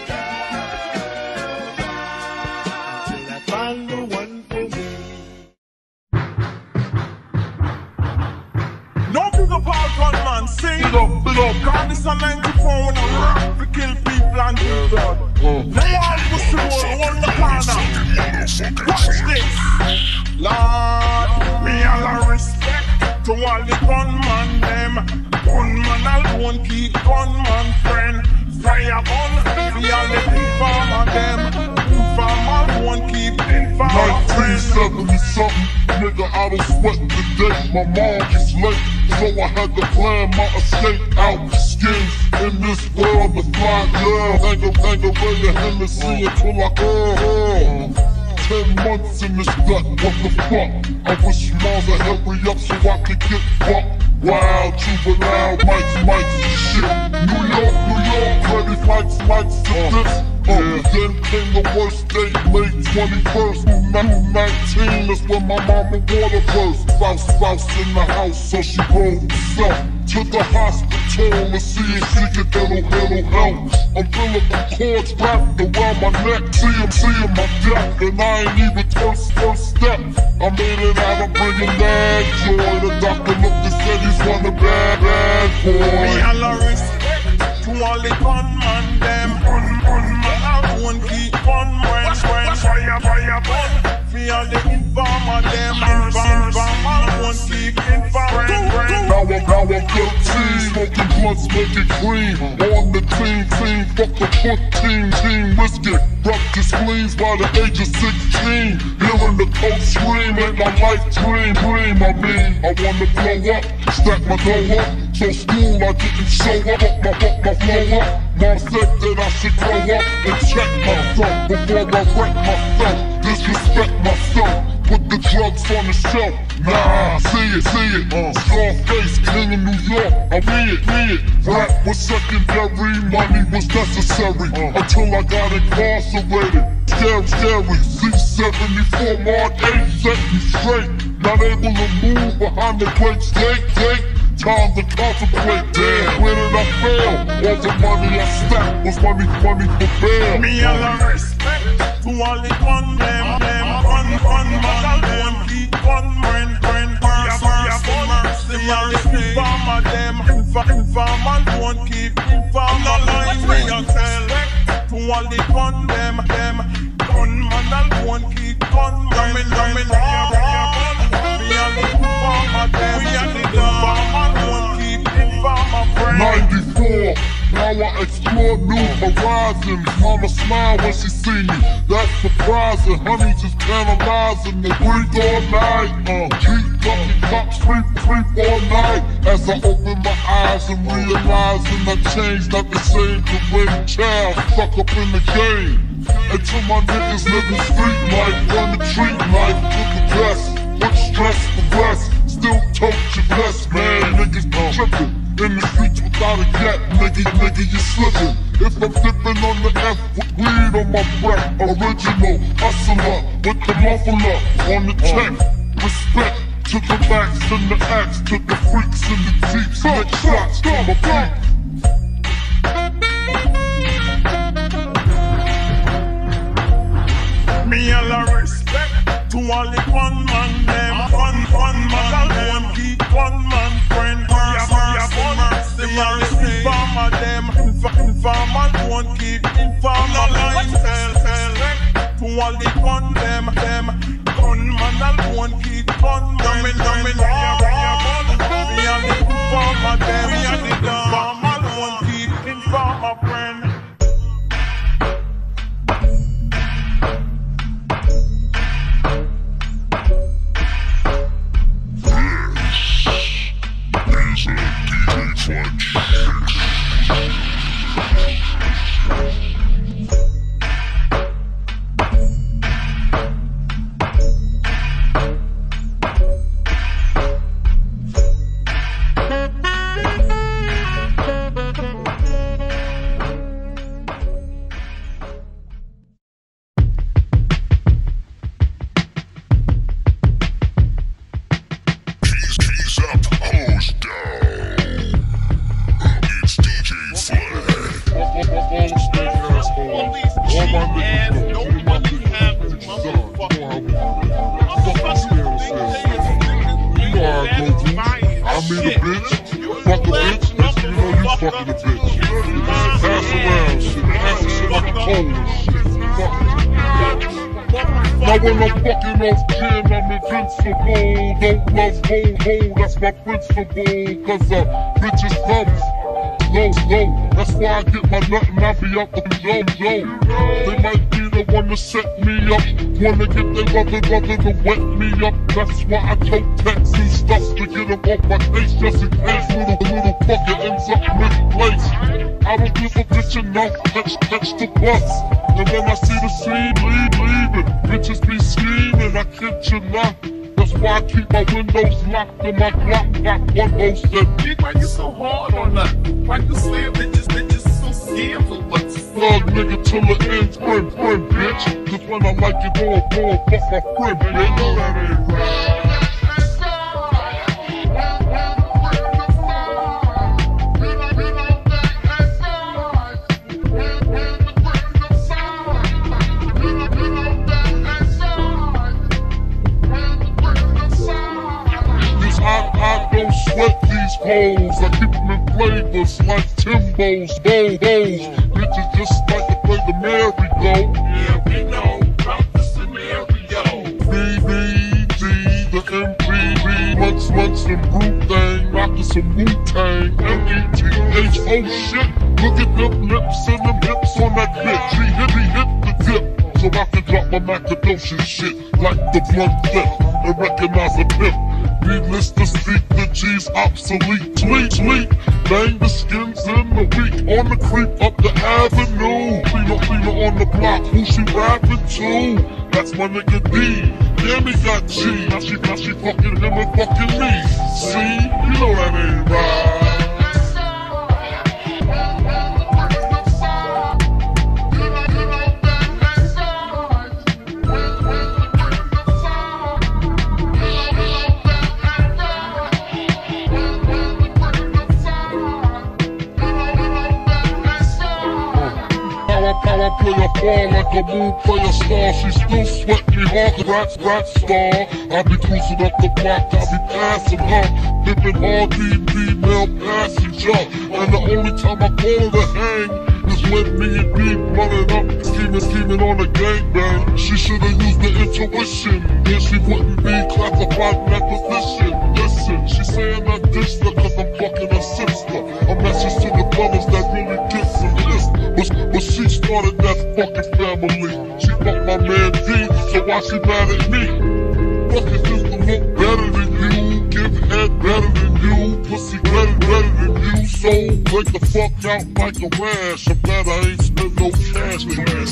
until I find the one for me. No big up all gunman, sing it up, big up. God is a 94 when I rap to kill people and do blood. No one pussy boy, one the corner. Watch this, Lord. Me all a respect to all the gunman them. Gunman alone keep gunman friend. Fire gun, we all the informer them. Informer alone keep informer friend. 1970-something, nigga, I was sweating today. My mom was late, so I had to plan my escape out. Skins in this world, the fly girl. Anger, Hennessy until I earn. 10 months in this gut, what the fuck? I wish Mars would hurry up so I could get fucked. Wild, juvenile, mics and shit. New York, ready lights to this. Then came the worst day, May 21st, 2019. That's when my mama water burst. Spouse in the house, so she drove herself to the hospital. tall to see it, seeking hello help. Umbilical cords wrapped around my neck, seeing my death, and I ain't even first step. I made it out of bringing mad joy. The doctor looked and said he's one of bad boy. Me all a respect to all the gunman them. I won't keep on when fire burn. For all the informer them. Informer won't keep informer. Now I'm 13, smoking blunts, making cream. On the team, fuck the foot team, whiskey. Rough the spleens by the age of 16. Hearing the coach scream ain't my life dream. I mean, I wanna blow up, stack my dough up. So school I didn't show up, fuck my flow up. Mom said that I should grow up and check myself before I wreck myself, disrespect myself. Put the drugs on the shelf, nah, see it, Scarface, king of New York, I read it. Rap was secondary, money was necessary, until I got incarcerated. Scary, C-74 Mark 8 set me straight. Not able to move behind the great state. Time to contemplate, damn, where did I fail? All the money I stacked was money for bail. Me all a respect to all the gunmen, gunman them, keep gunmen, mercy, all the informer them, informer won't keep informer line. Me a select to all the gunmen, gunman won't keep gunmen, me all the informer them, me all the informer won't keep informer friend. 94, now I explore new horizons. Mama smile when she see me, that's surprising. Honey just analyzing the breathe all night. Keep lucky cops creep all night. As I open my eyes and realizing I changed, not the same great child stuck up in the game. And to my niggas living street life, run the treat life to the best. What stress the rest, still tote your best, man. Niggas be trippin'. In the streets without a gap, nigga, you slippin'. If I'm dippin' on the F with weed on my breath, original hustler with the muffler on the tech. Respect to the backs and the acts, to the freaks in the jeeps, lick shots to my feet. Me all a respect to all the gunman them, gunman them, keep gunman friend. Mercy, all the informer them, informer won't keep informer line. Select to all the gun them, gunman won't keep gunman. Me all the informer them, informer won't keep informer friend. Fletch. Keys up, hose down. It's DJ Fletch. I mean a bitch, fuck a bitch, next thing you know you fucking a bitch. Pass around shit, pass the shit like a cold and shit. Now when I'm fucking off gin, I'm invincible. Don't love hold, that's my principle. Cause bitches thumbs, low, that's why I get my nut and I be up the low. They might be the one to set me up, wanna get their brother to wet me up. That's why I tote texts and stuff to get them off my face, just in case little fucker ends up misplaced. I don't give a bitch enough, catch the bus. And when I see the scene, leaving, bitches be scheming, I kid you not. That's why I keep my windows locked and my Glock got one holster. Why you so hard on that? Why you saying bitches so scared for what's Thug nigga till the end's friend, bitch. Cause when I like it, go fuck my friend, bitch. That ain't right. these hoes, I keep them in flavors like Timbo's, Bobos. Bitches just like to play the merry-go. Yeah, we know about the scenario. BBD, the MPB, Munch, and Brute Thing, rockin' some Wu-Tang, METH, oh shit, look at them lips and them hips on that bitch. She hit the dip, so I can drop my macadocious shit like the blunt flip and recognize a pimp. Needless to speak, the G's obsolete. Tweet, bang the skins in the week. On the creep up the avenue. Cleaner on the block, who she rapping to? That's my nigga D. Damn, he got G. Now she fucking him and fucking me. See, you know that ain't right. Power player ball like a moon player star. She still sweat me hard, rap star. I be cruising up the block, I be passing her, living hard, female passenger. And the only time I call her to hang is when me and B running up, scheming on a gangbang. She should've used the intuition, then she wouldn't be classified in that position. Listen, she saying I dissed her cause I'm fucking her sister. A message to the brothers that really gets some list. But she started that fucking family. She fucked my man D, so why she mad at me? Fucking sister look better than you, give head better than you, pussy better than you. So break the fuck out like a rash. I'm glad I ain't spent no cash.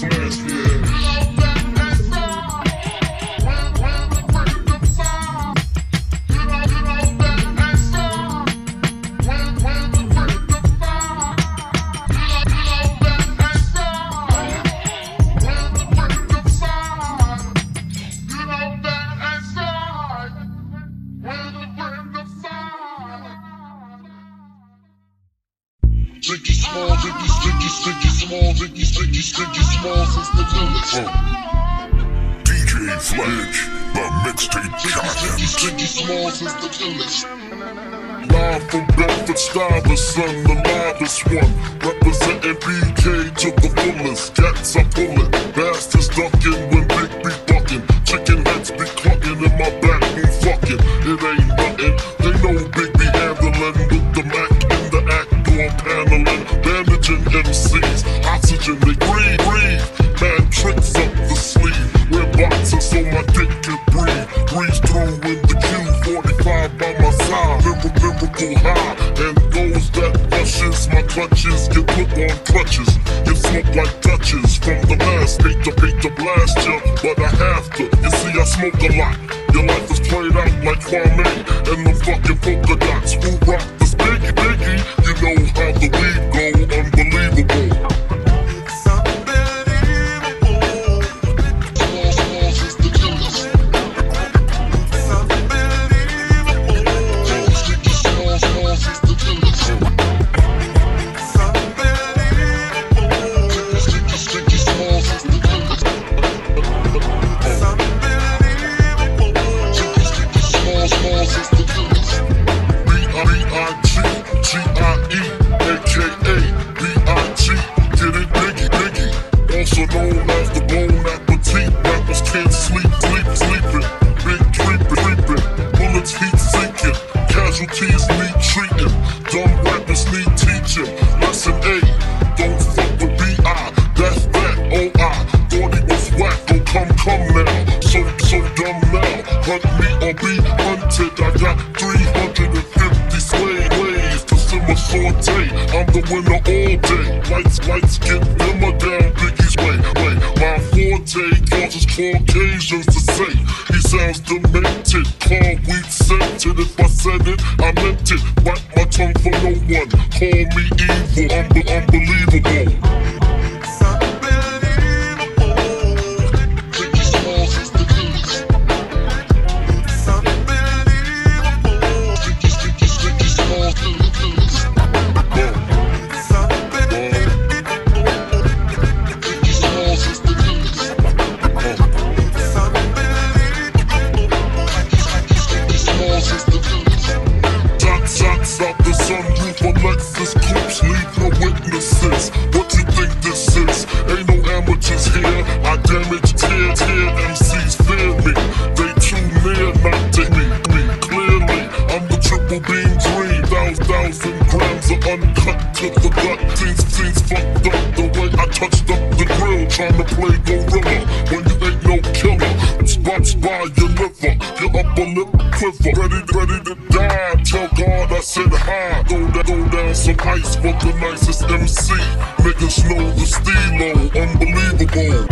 Ziggy Smalls is the village. DJ Fletch, the Mixtape champion. Ziggy Smalls is the village. Live from Bedford Stuyvesant, the livest one. Representing BK to the fullest. Gats I pull it, bastards ducking when Big B bucking. Chicken heads be clucking in my back room fucking. It ain't nothing, they know Big B handling with the Mac in the act. Door paneling, bandaging MCs. Oxygen, they breathe. Mad tricks up the sleeve. Wear boxers so my dick can breathe. Breeze through in the Q45 by my side. Lyrical high. And those that rushes my clutches get put on crutches. Get smoked like Dutches from the last. Hate to blast ya, but I have to. You see, I smoke a lot. Your life is played out like Kwame and the fucking polka dots. Who rock this biggie? You know how the weed go, unbelievable. Caucasians to say he sounds demented, call weed scented. If I said it, I meant it. Bite my tongue for no one. Call me evil, unbelievable. Shots up triple beam dream. Thousand grams of uncut to the gut. Things fucked up the way I touched up the grill. Trying to play gorilla when you ain't no killer. Spots by your liver, your upper lip quiver. Ready to die. Tell God I said hi. Go down some ice for the nicest MC. Niggas know the stilo, unbelievable.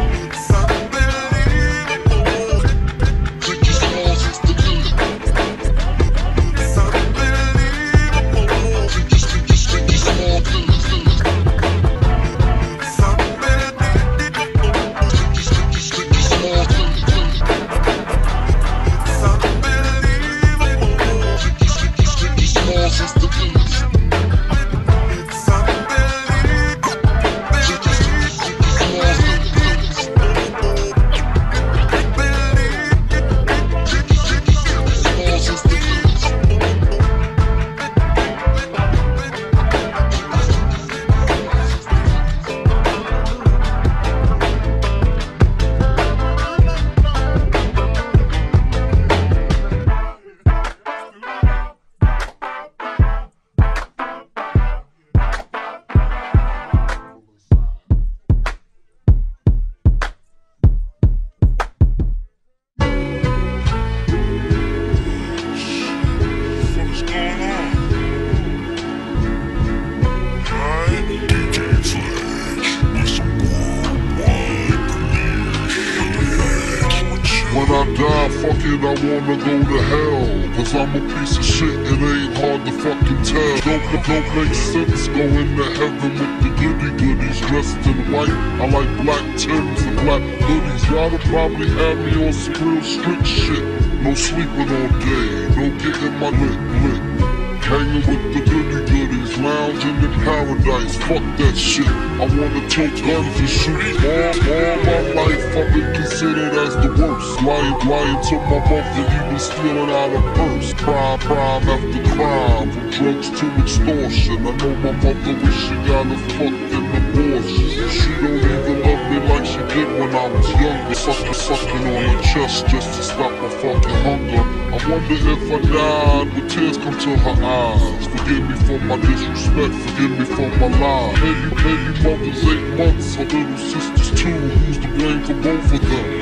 When I die, fuck it, I wanna go to hell. Cause I'm a piece of shit, it ain't hard to fucking tell. Don't make sense going to heaven with the goodies dressed in white. I like black Timbs and black hoodies. Y'all probably have me on some real strict shit. No sleeping all day, no getting my lit. Hanging with the goodies, lounging in paradise, fuck that shit. I wanna take guns and shoot. All my life I've been considered as the worst. Lying to my mother, even stealing out of purse. Crime after crime, from drugs to extortion. I know my mother wish she got a fucking abortion. She don't even love me like she did when I was younger. Sucking on her chest just to stop my fucking hunger. I wonder if I died with tears come to her eyes. Forgive me for my disrespect, forgive me for my lies. Baby mother's 8 months, her little sister's 2. Who's to blame for both of them?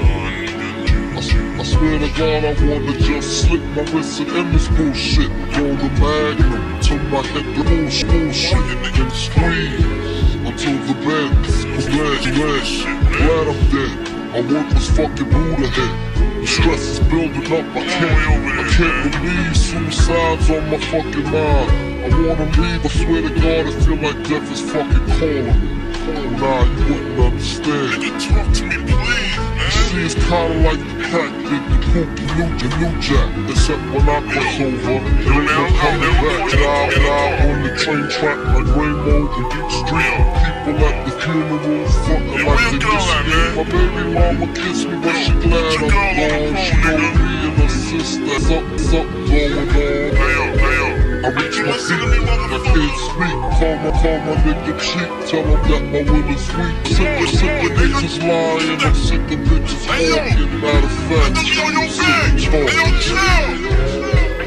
I swear to God I wanna just slip my wrist and end this bullshit. Roll the magnum till my head the bullshit. And squeeze until the bed's red. Glad I'm dead, I worthless fucking Buddha head. The stress is building up, I can't believe suicide's on my fucking mind. I wanna leave, I swear to God I feel like death is fucking calling me. Nah, you wouldn't understand. Nigga, talk to me, please, man. You see, it's kinda like the pack did the Pookie New Jack. Except when I cross over, there ain't no coming back. Get out on the train track like Rainbow and Beach Street. People at the funerals frontin' like they miss me. My baby mama kissed me, but she glad I'm gone. She know me and her sister, something going on. I reach my feet, I can't speak. Call my nigga cheap, tell him that my will is weak. Sick of niggas lying, I'm sick of bitches talking. Matter of fact, sick of talking.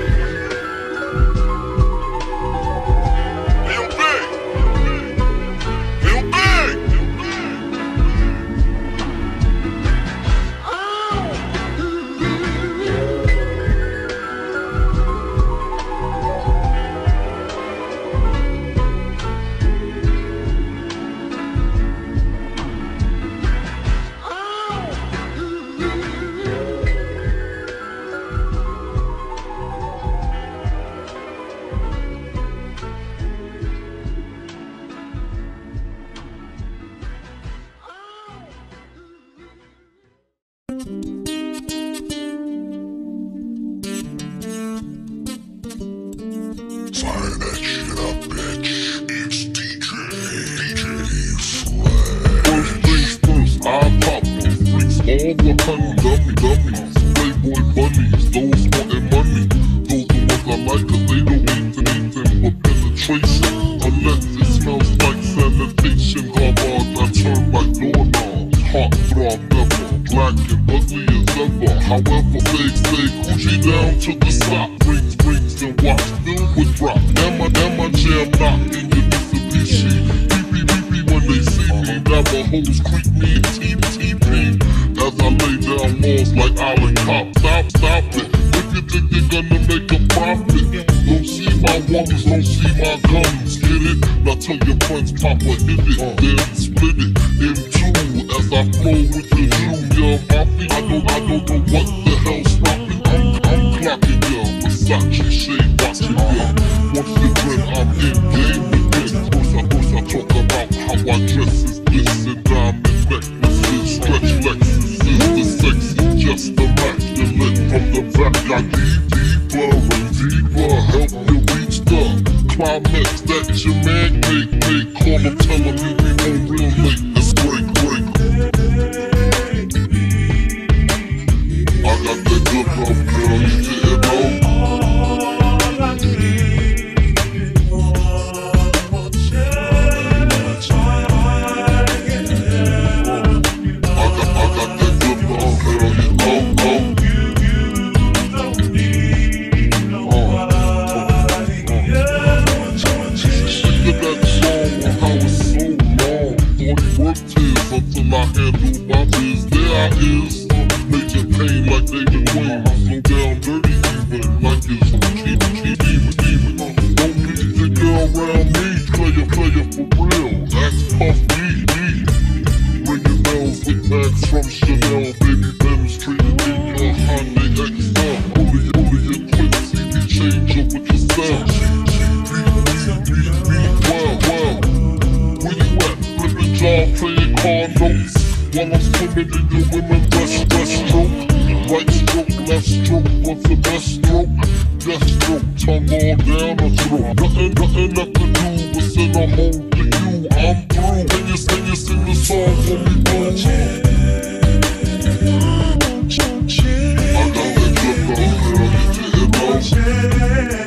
Fire that shit up, bitch. It's DJ Fletch. First things first, I pop them freaks, all the honey dummies, playboy bunnies, those wanting money. Those the ones I like, cause they don't need anything but penetration. Unless it smells like sanitation. Garbage, I turn my doorknobs. Hot throb never, black and ugly as ever. However, fake, Gucci down to the sock. Rings rings and watch filled with rock. And my jam knocking your Mitsubishi. Beep when they see me. Navajos creep me, TP. As I lay down laws like Island Cop. Stop it. If you think you're gonna make a profit, don't see my ones, don't see my guns. Get it? Now tell your friends, Papa hit it, then split it in two. As I flow with the junior mafia, I don't know what the hell's stopping. I'm clocking ya, Versace shade watching ya. Once you grin, I'm in game again. First I talk about how I dress is this and diamond necklaces, stretch Lexus is the sexy, just immaculate from the back. I dig deeper and deeper, help you reach the climax that your man make. Call him, tell him you be home real late. It's break. I got that good love, girl, you didn't know. Until I handle my biz, there I is. Major pain like David Wayne. Slow down dirty even like it's keep. Don't leave your girl around me. Player for real. Axe Puff me. Ringing bells with bags from Chanel. Baby Ben's treated in your Hyundai XL. Only your quick CD change up with your style. Well. Where you at? Flipping jaw, playing card notes. While I'm swimming in your women breast stroke. Right stroke, left stroke, what's the best stroke? Death stroke, tongue all down her throat. Nothing left to do but send a home to you. I'm through. Can you sing the song for me, bro? I got that good love, girl, you didn't know.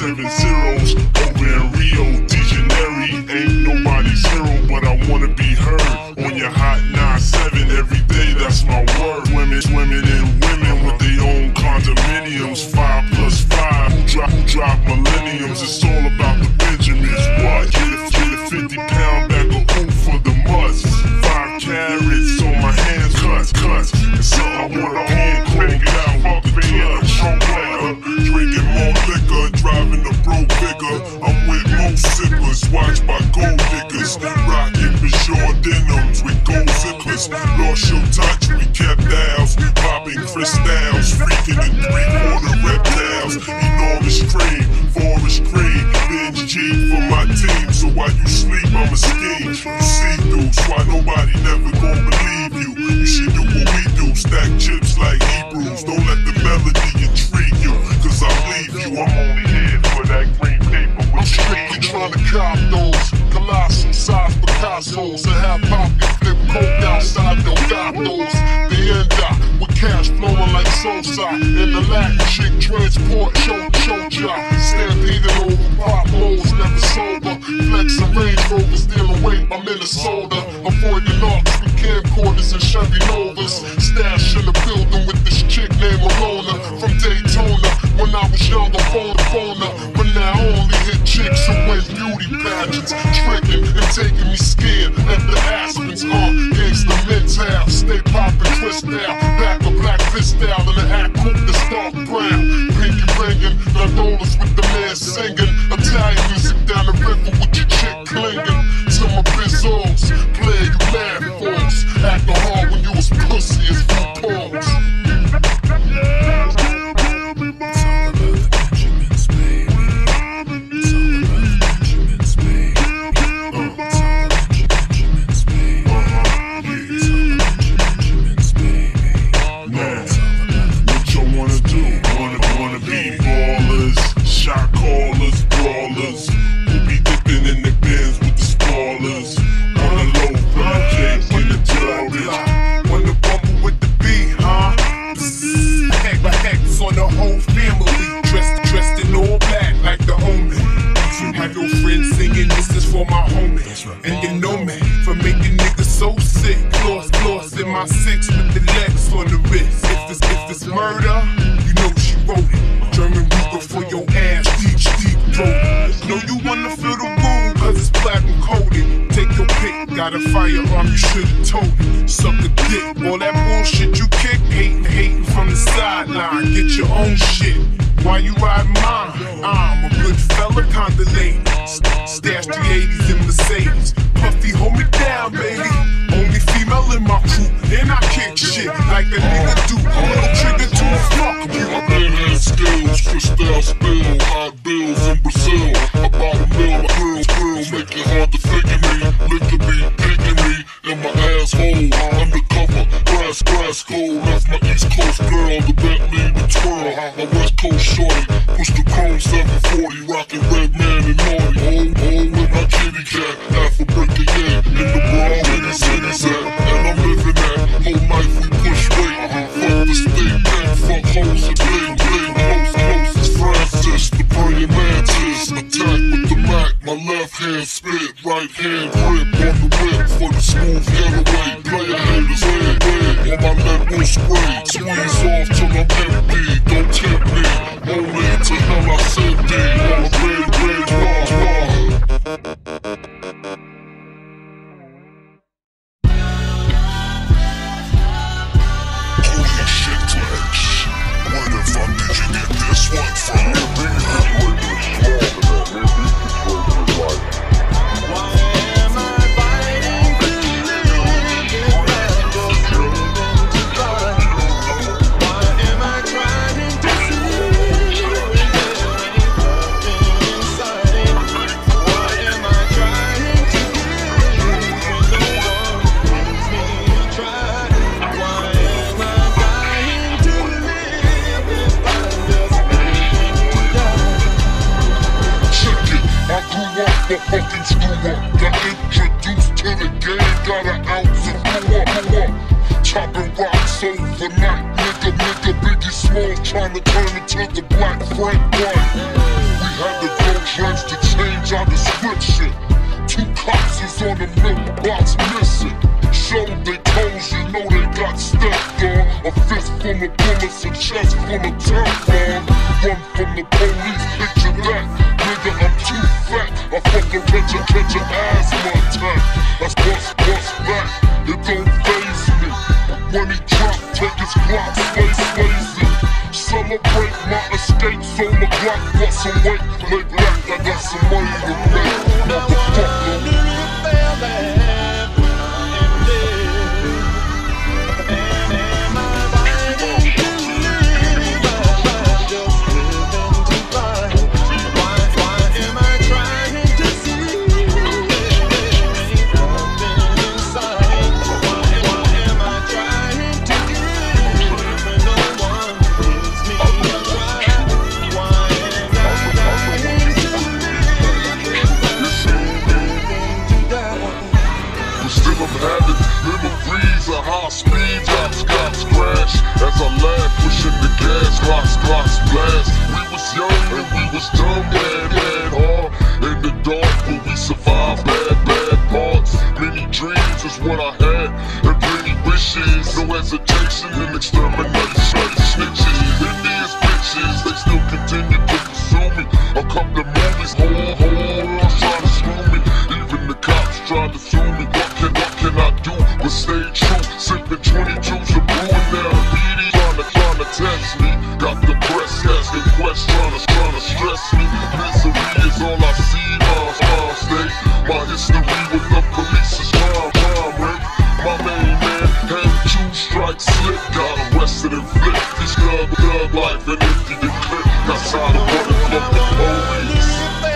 7 zeros over in Rio de Janeiro. Ain't nobody's hero, but I wanna be heard on your hot 9-7 every day. That's my word. Women and women with their own condominiums. 5+5 who drive millenniums. It's all about the Benjamins. What? Get a 50-pound bag of ooh for the must. 5 carats on my hands, cuts. And so I wanna hand crank it out with the clutch. Drinking more liquor, driving a broke bigger. I'm with most sippers, watched by gold diggers. Rocking Bajor denims with gold zippers. Lost your touch, we kept ours. Popping crystals, freaking in 3/4 reptiles. Enormous trade, forest cream. Binge G for my team, so while you sleep, I'm a scheme. You see through, so why nobody never gon' believe you. You should do what we do, stack chips like Hebrews. Don't let the melody intrigue you, cause I'll leave you. I'm only here for that green paper. I'm strictly trying to cop those colossal size Picassos and have pocket flip coke outside those gatos. The end up with cash flowing like Sosa. In the Latin chick transport, chocha. Stampeding over pop lows, never sober. Flex and Range Rovers, stealing weight by Minnesota. Avoiding knocks with camcorders and Chevy Novas. Stash in the building with this chick named Alona from Daytona. When I was younger, phoner. But now I only hit chicks who win beauty pageants. Tricking and taking me scared at the Aspens. Gangsta mental, stay poppin', twist out. Back a black fist out in the hat coupe that's dark brown. Pinky ringing, gondolas with the man singing. Italian music down the river with your chick clinging. To my bizzos, play you mad folks. Acting hard when you was pussy as RuPaul's. And you know me, for making niggas so sick. Floss in my 6 with the Lex on the wrist. If this murder, you know she wrote it. German Ruger for your ass, deep throat. Know you wanna feel the room, cause it's platinum coated. Take your pick, got a firearm, you should've told it. Suck a dick, all that bullshit you kick. Hating from the sideline, get your own shit. Why you riding mine? I'm a good fella, kinda late. Stash the 80s in Mercedes. Puffy, hold me down, baby. Only female in my crew, and I kick shit like a nigga do. Little trigger to fuck you. My man has skills, crystal spill, hot bills in Brazil. About a mil, girl, make it hard to figure me. Liquor be kicking me in my asshole. Undercover, grass cold. Left my East Coast girl, the Bentley, the twirl. My West Coast shorty, push the chrome 740, rockin' red man and naughty. Home with my kitty cat, half a brick a year. In the bra, in the city's at, and I'm living that. Whole life we push weight. Fuck the state, man, fuck hoes and bling. Close is Francis, the brilliant mantis. Attack with the Mac, my left hand spit, right hand grip on the whip for the smooth getaway. Player haters head on my lead will spray. Squeeze off till I'm empty, don't tempt me. Only to hell I send thee. All the red raw. Holy shit, Fletch. Where the fuck did you get this one from? The fucking screw up, got introduced to the game, got an ounce of blew up. Chopping rocks overnight, nigga, Biggie Smalls trying to turn into the Black Frank White. We had to full of bullets, a chest full of Teflon. Run from the police, picture that. Nigga, I'm too fat. I fucking catch a asthma attack. That's bust back. It don't faze me. When he drop, take his Glock, slazy. Celebrate my escape, so my Glock bust some weight. Lay back, I got some money to make. Motherfucker. Speed drops, crash as I laugh, pushing the gas, glocks blast. We was young and we was dumb, bad hard in the dark, but we survived bad parts. Many dreams is what I had, and plenty wishes. No hesitation in extermination. Snitches, Indians, bitches, they still continue to pursue me. A couple of movies, whole world trying to screw me. Even the cops tried to sue me. What can I do but stay true? Sipping 22s of brewing now. BD trying to test me. Got the press asking questions, trying to stress me. Misery is all I see on state. My history with the police is crime rate. My main man had 2 strikes slip. Got arrested and flipped. He's thug life and empty the clip. Got signed of running from the police.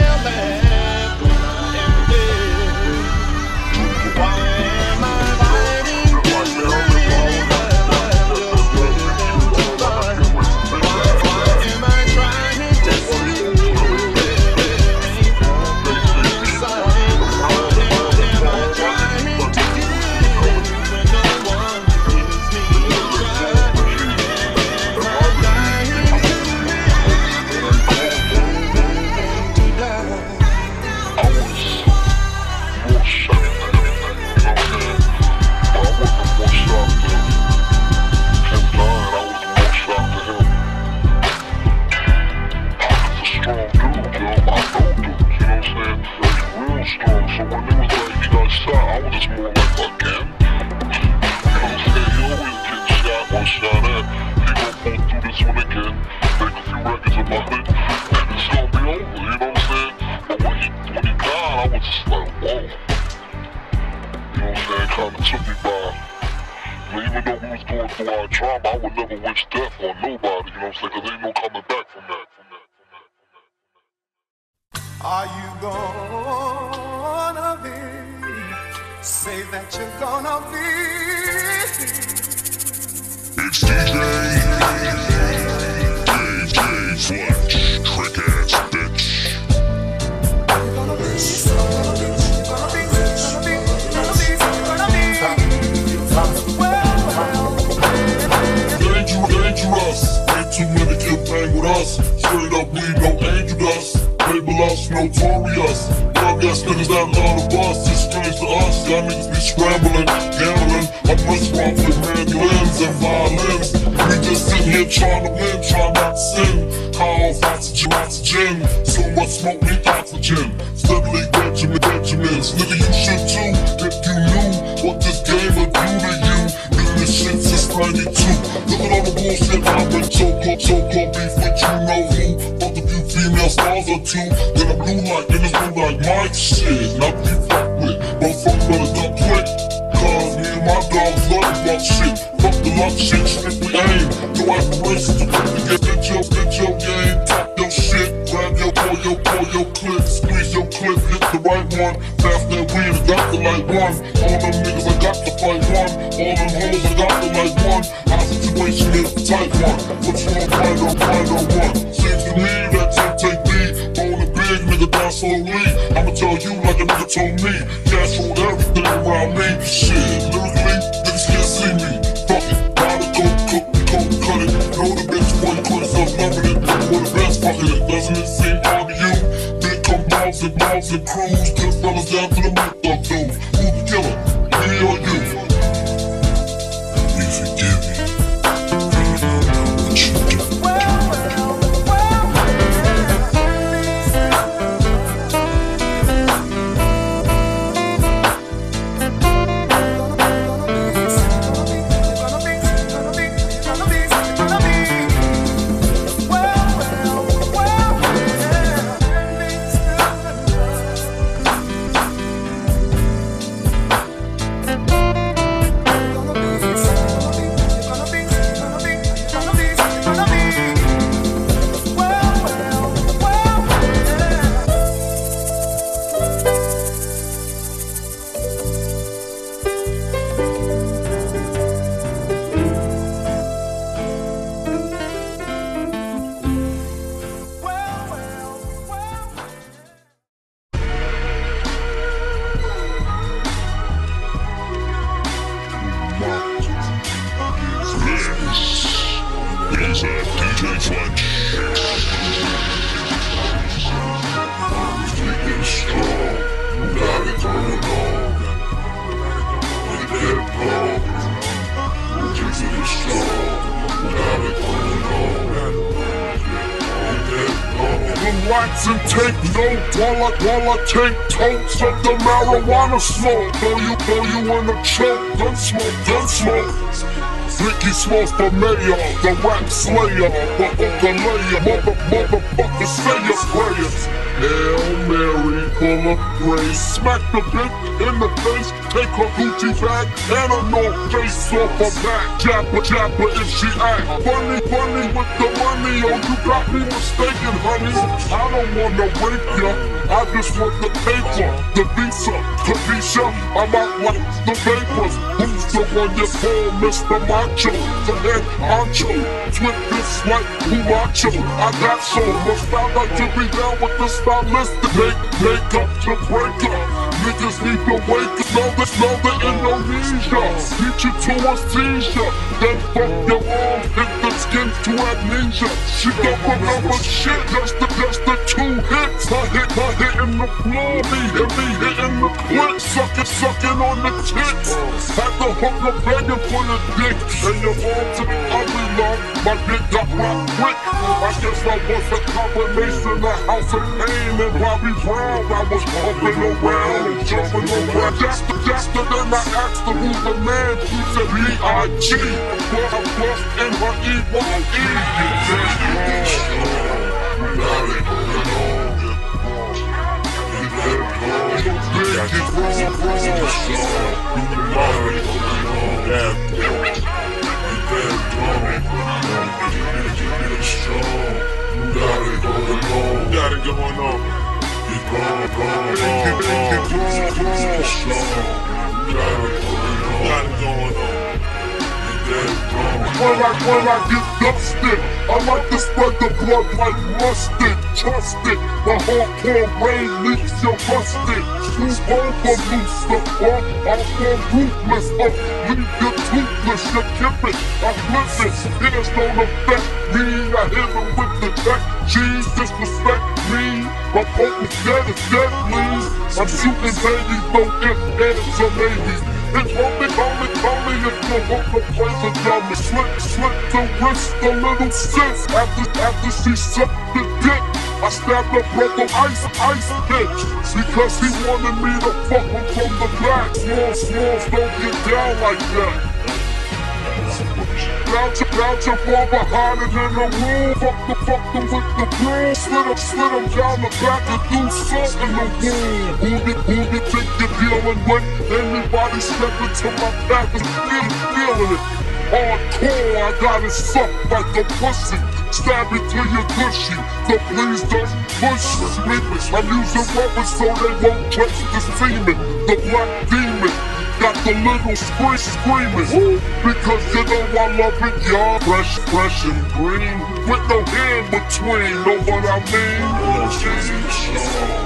I would never wish death on nobody, you know what I'm saying? Cause ain't no coming back from that. Are you gonna be? Say that you're gonna be. It's DJ Fletch, trick ass bitch. Dangerous, ain't too many can bang with us. Straight up, we no angel dust. Label us notorious. Young ass niggas that love the bus. It's strange to us. Y'all niggas be scrambling, gambling. I must run with mandolins and violins. We just sitting here trying to win, trying not to sin. High off oxygen. So much smoke, need oxygen. Steadily Benjamins. Nigga, you should too. If you knew what this game would do to you. Been this shit since 92. Look at all the bullshit I've been so-called beef with you know who. Fuck a few female stars or two. Then I'm blue like Mike shit. Not be fucked with. Motherfuckers better duck quick. Cause me and my dogs love the buck shit. Fuck the luck shit, strictly aim. No aspirations to get your game. Talk your shit. Grab your clip. Squeeze your clip. Hit the right one. Pass that weed, I got the light one. All them niggas, I got to fight one. All them hoes, I got the light one. Our situation is the tight one. What you gon' find on one? Seems to me that take me. Bone a big nigga down slowly. I'ma tell you like a nigga told me. Cash hold everything around me. Shit, lyrically, niggas can't see me. Fuck it, gotta go cook, cut it. Know the bitch boy, you call yourself loving it. For the best, fucking it. Doesn't it seem hard to you? Big come balls and crews. Good fellas down to the moon, duck dudes. Who the killer? Me or you? You forgive me. listen, take note while I take totes of the marijuana smoke. Throw you in a choke, gun smoke. Ricky Smalls for mayor, the rap slayer, motherfucker, say your prayers. Hail Mary, full of grace. Smack the bitch in the face, take her Gucci bag and a North Face off her back. Japper if she act funny with the money. Oh, you got me mistaken, honey. I don't wanna wake ya, I just want the paper, the visa, Capisha. I'm out like the vapors. Who's the one you call Mr. Macho? The head honcho, twin this like Humacho. I got so much style, like to be down with the stylistic. Make up to break up. Niggas need to wake up, know the Indonesia. Get you to a seizure, then fuck your mom, hit the skin to amnesia. She don't remember shit, just the 2 hits. I hit in the floor, me hitting the clip, sucking on the tits. Had to hook her begging for the dick, and your mom to the ugly love. My dick got rocked quick. I guess I was a combination of House of Pain and Bobby Brown. I was bumping around, jumping around. Faster than I asked her who's the man. She said B.I.G. Plus in her E.Y.E. Got it going on. When I get dusted, I like to spread the blood like mustard. Trust it, my hardcore rain leaks your busted. Move over, Lucifer, I'm more ruthless. Leave you toothless, you kip it, I flip it. Hands don't affect me, I hit them with the deck. G's disrespect me, my focus dead is deadly. I'm shooting babies, no ifs, ands, or maybes. It's only if you hook the place and down me. Slit the wrist, a little sis. After she sucked the dick, I stabbed her brother ice bitch. Because he wanted me to fuck him from the back. Smalls don't get down like that. Bout your far behind it in the room. Fuck them with the broom. Slit him down the back and do something in the womb. Who you think you're dealing with? Anybody stepping to my back is feeling it. Hardcore, I got it sucked like a pussy. Stab it till you're gushy, so please don't push me. I'm using rubbers so they won't trace the semen. The black demon got the little screaming. Because you know I love it, y'all. Fresh and green, with no hand between. Know what I mean?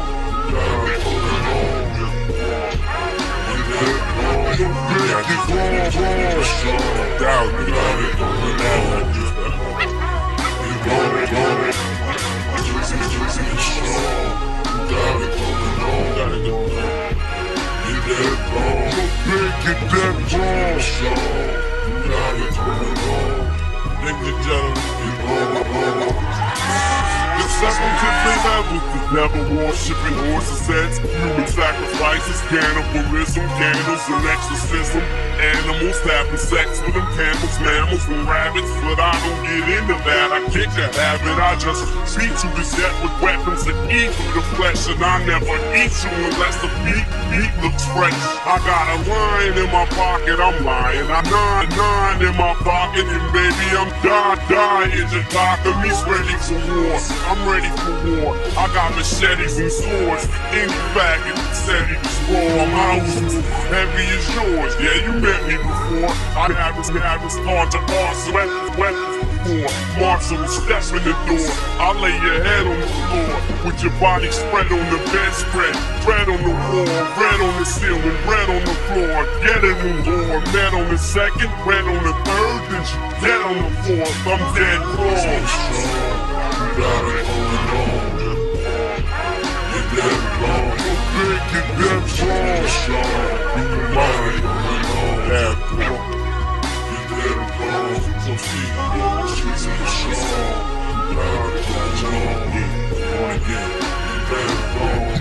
Never worshipping horses' heads, human sacrifices, cannibalism, candles and exorcism. Animals having sex with them, camels, mammals and rabbits. But I don't get into that, I kick a habit. I just beat you to death with weapons and eat through the flesh. And I never eat you unless the meat looks fresh. I got a line in my pocket, I'm lying. I nine in my pocket, and baby I'm dying. The me's ready for war, I'm ready for war. I got machetes and swords, any faggot said he was raw. My house heavy as yours, yeah, you met me before. I have his hard to weapons before. Marshall will step in the door, I lay your head on the floor, with your body spread on the bedspread. Red on the wall, red on the ceiling, red on the floor. Get it in war, red on the second, red on the third, then you dead on the fourth. I'm dead wrong. You got it going on. You're dead wrong. You're dead wrong. You're dead wrong. You're dead wrong. So see, she's in the show. You got it going on. Born again.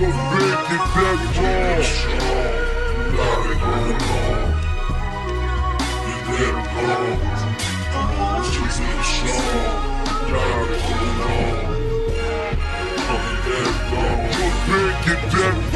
Cause big get that wrong. Got it going on. Get that wrong. Streets of the show. Got it going on. Get that wrong. Cause big get that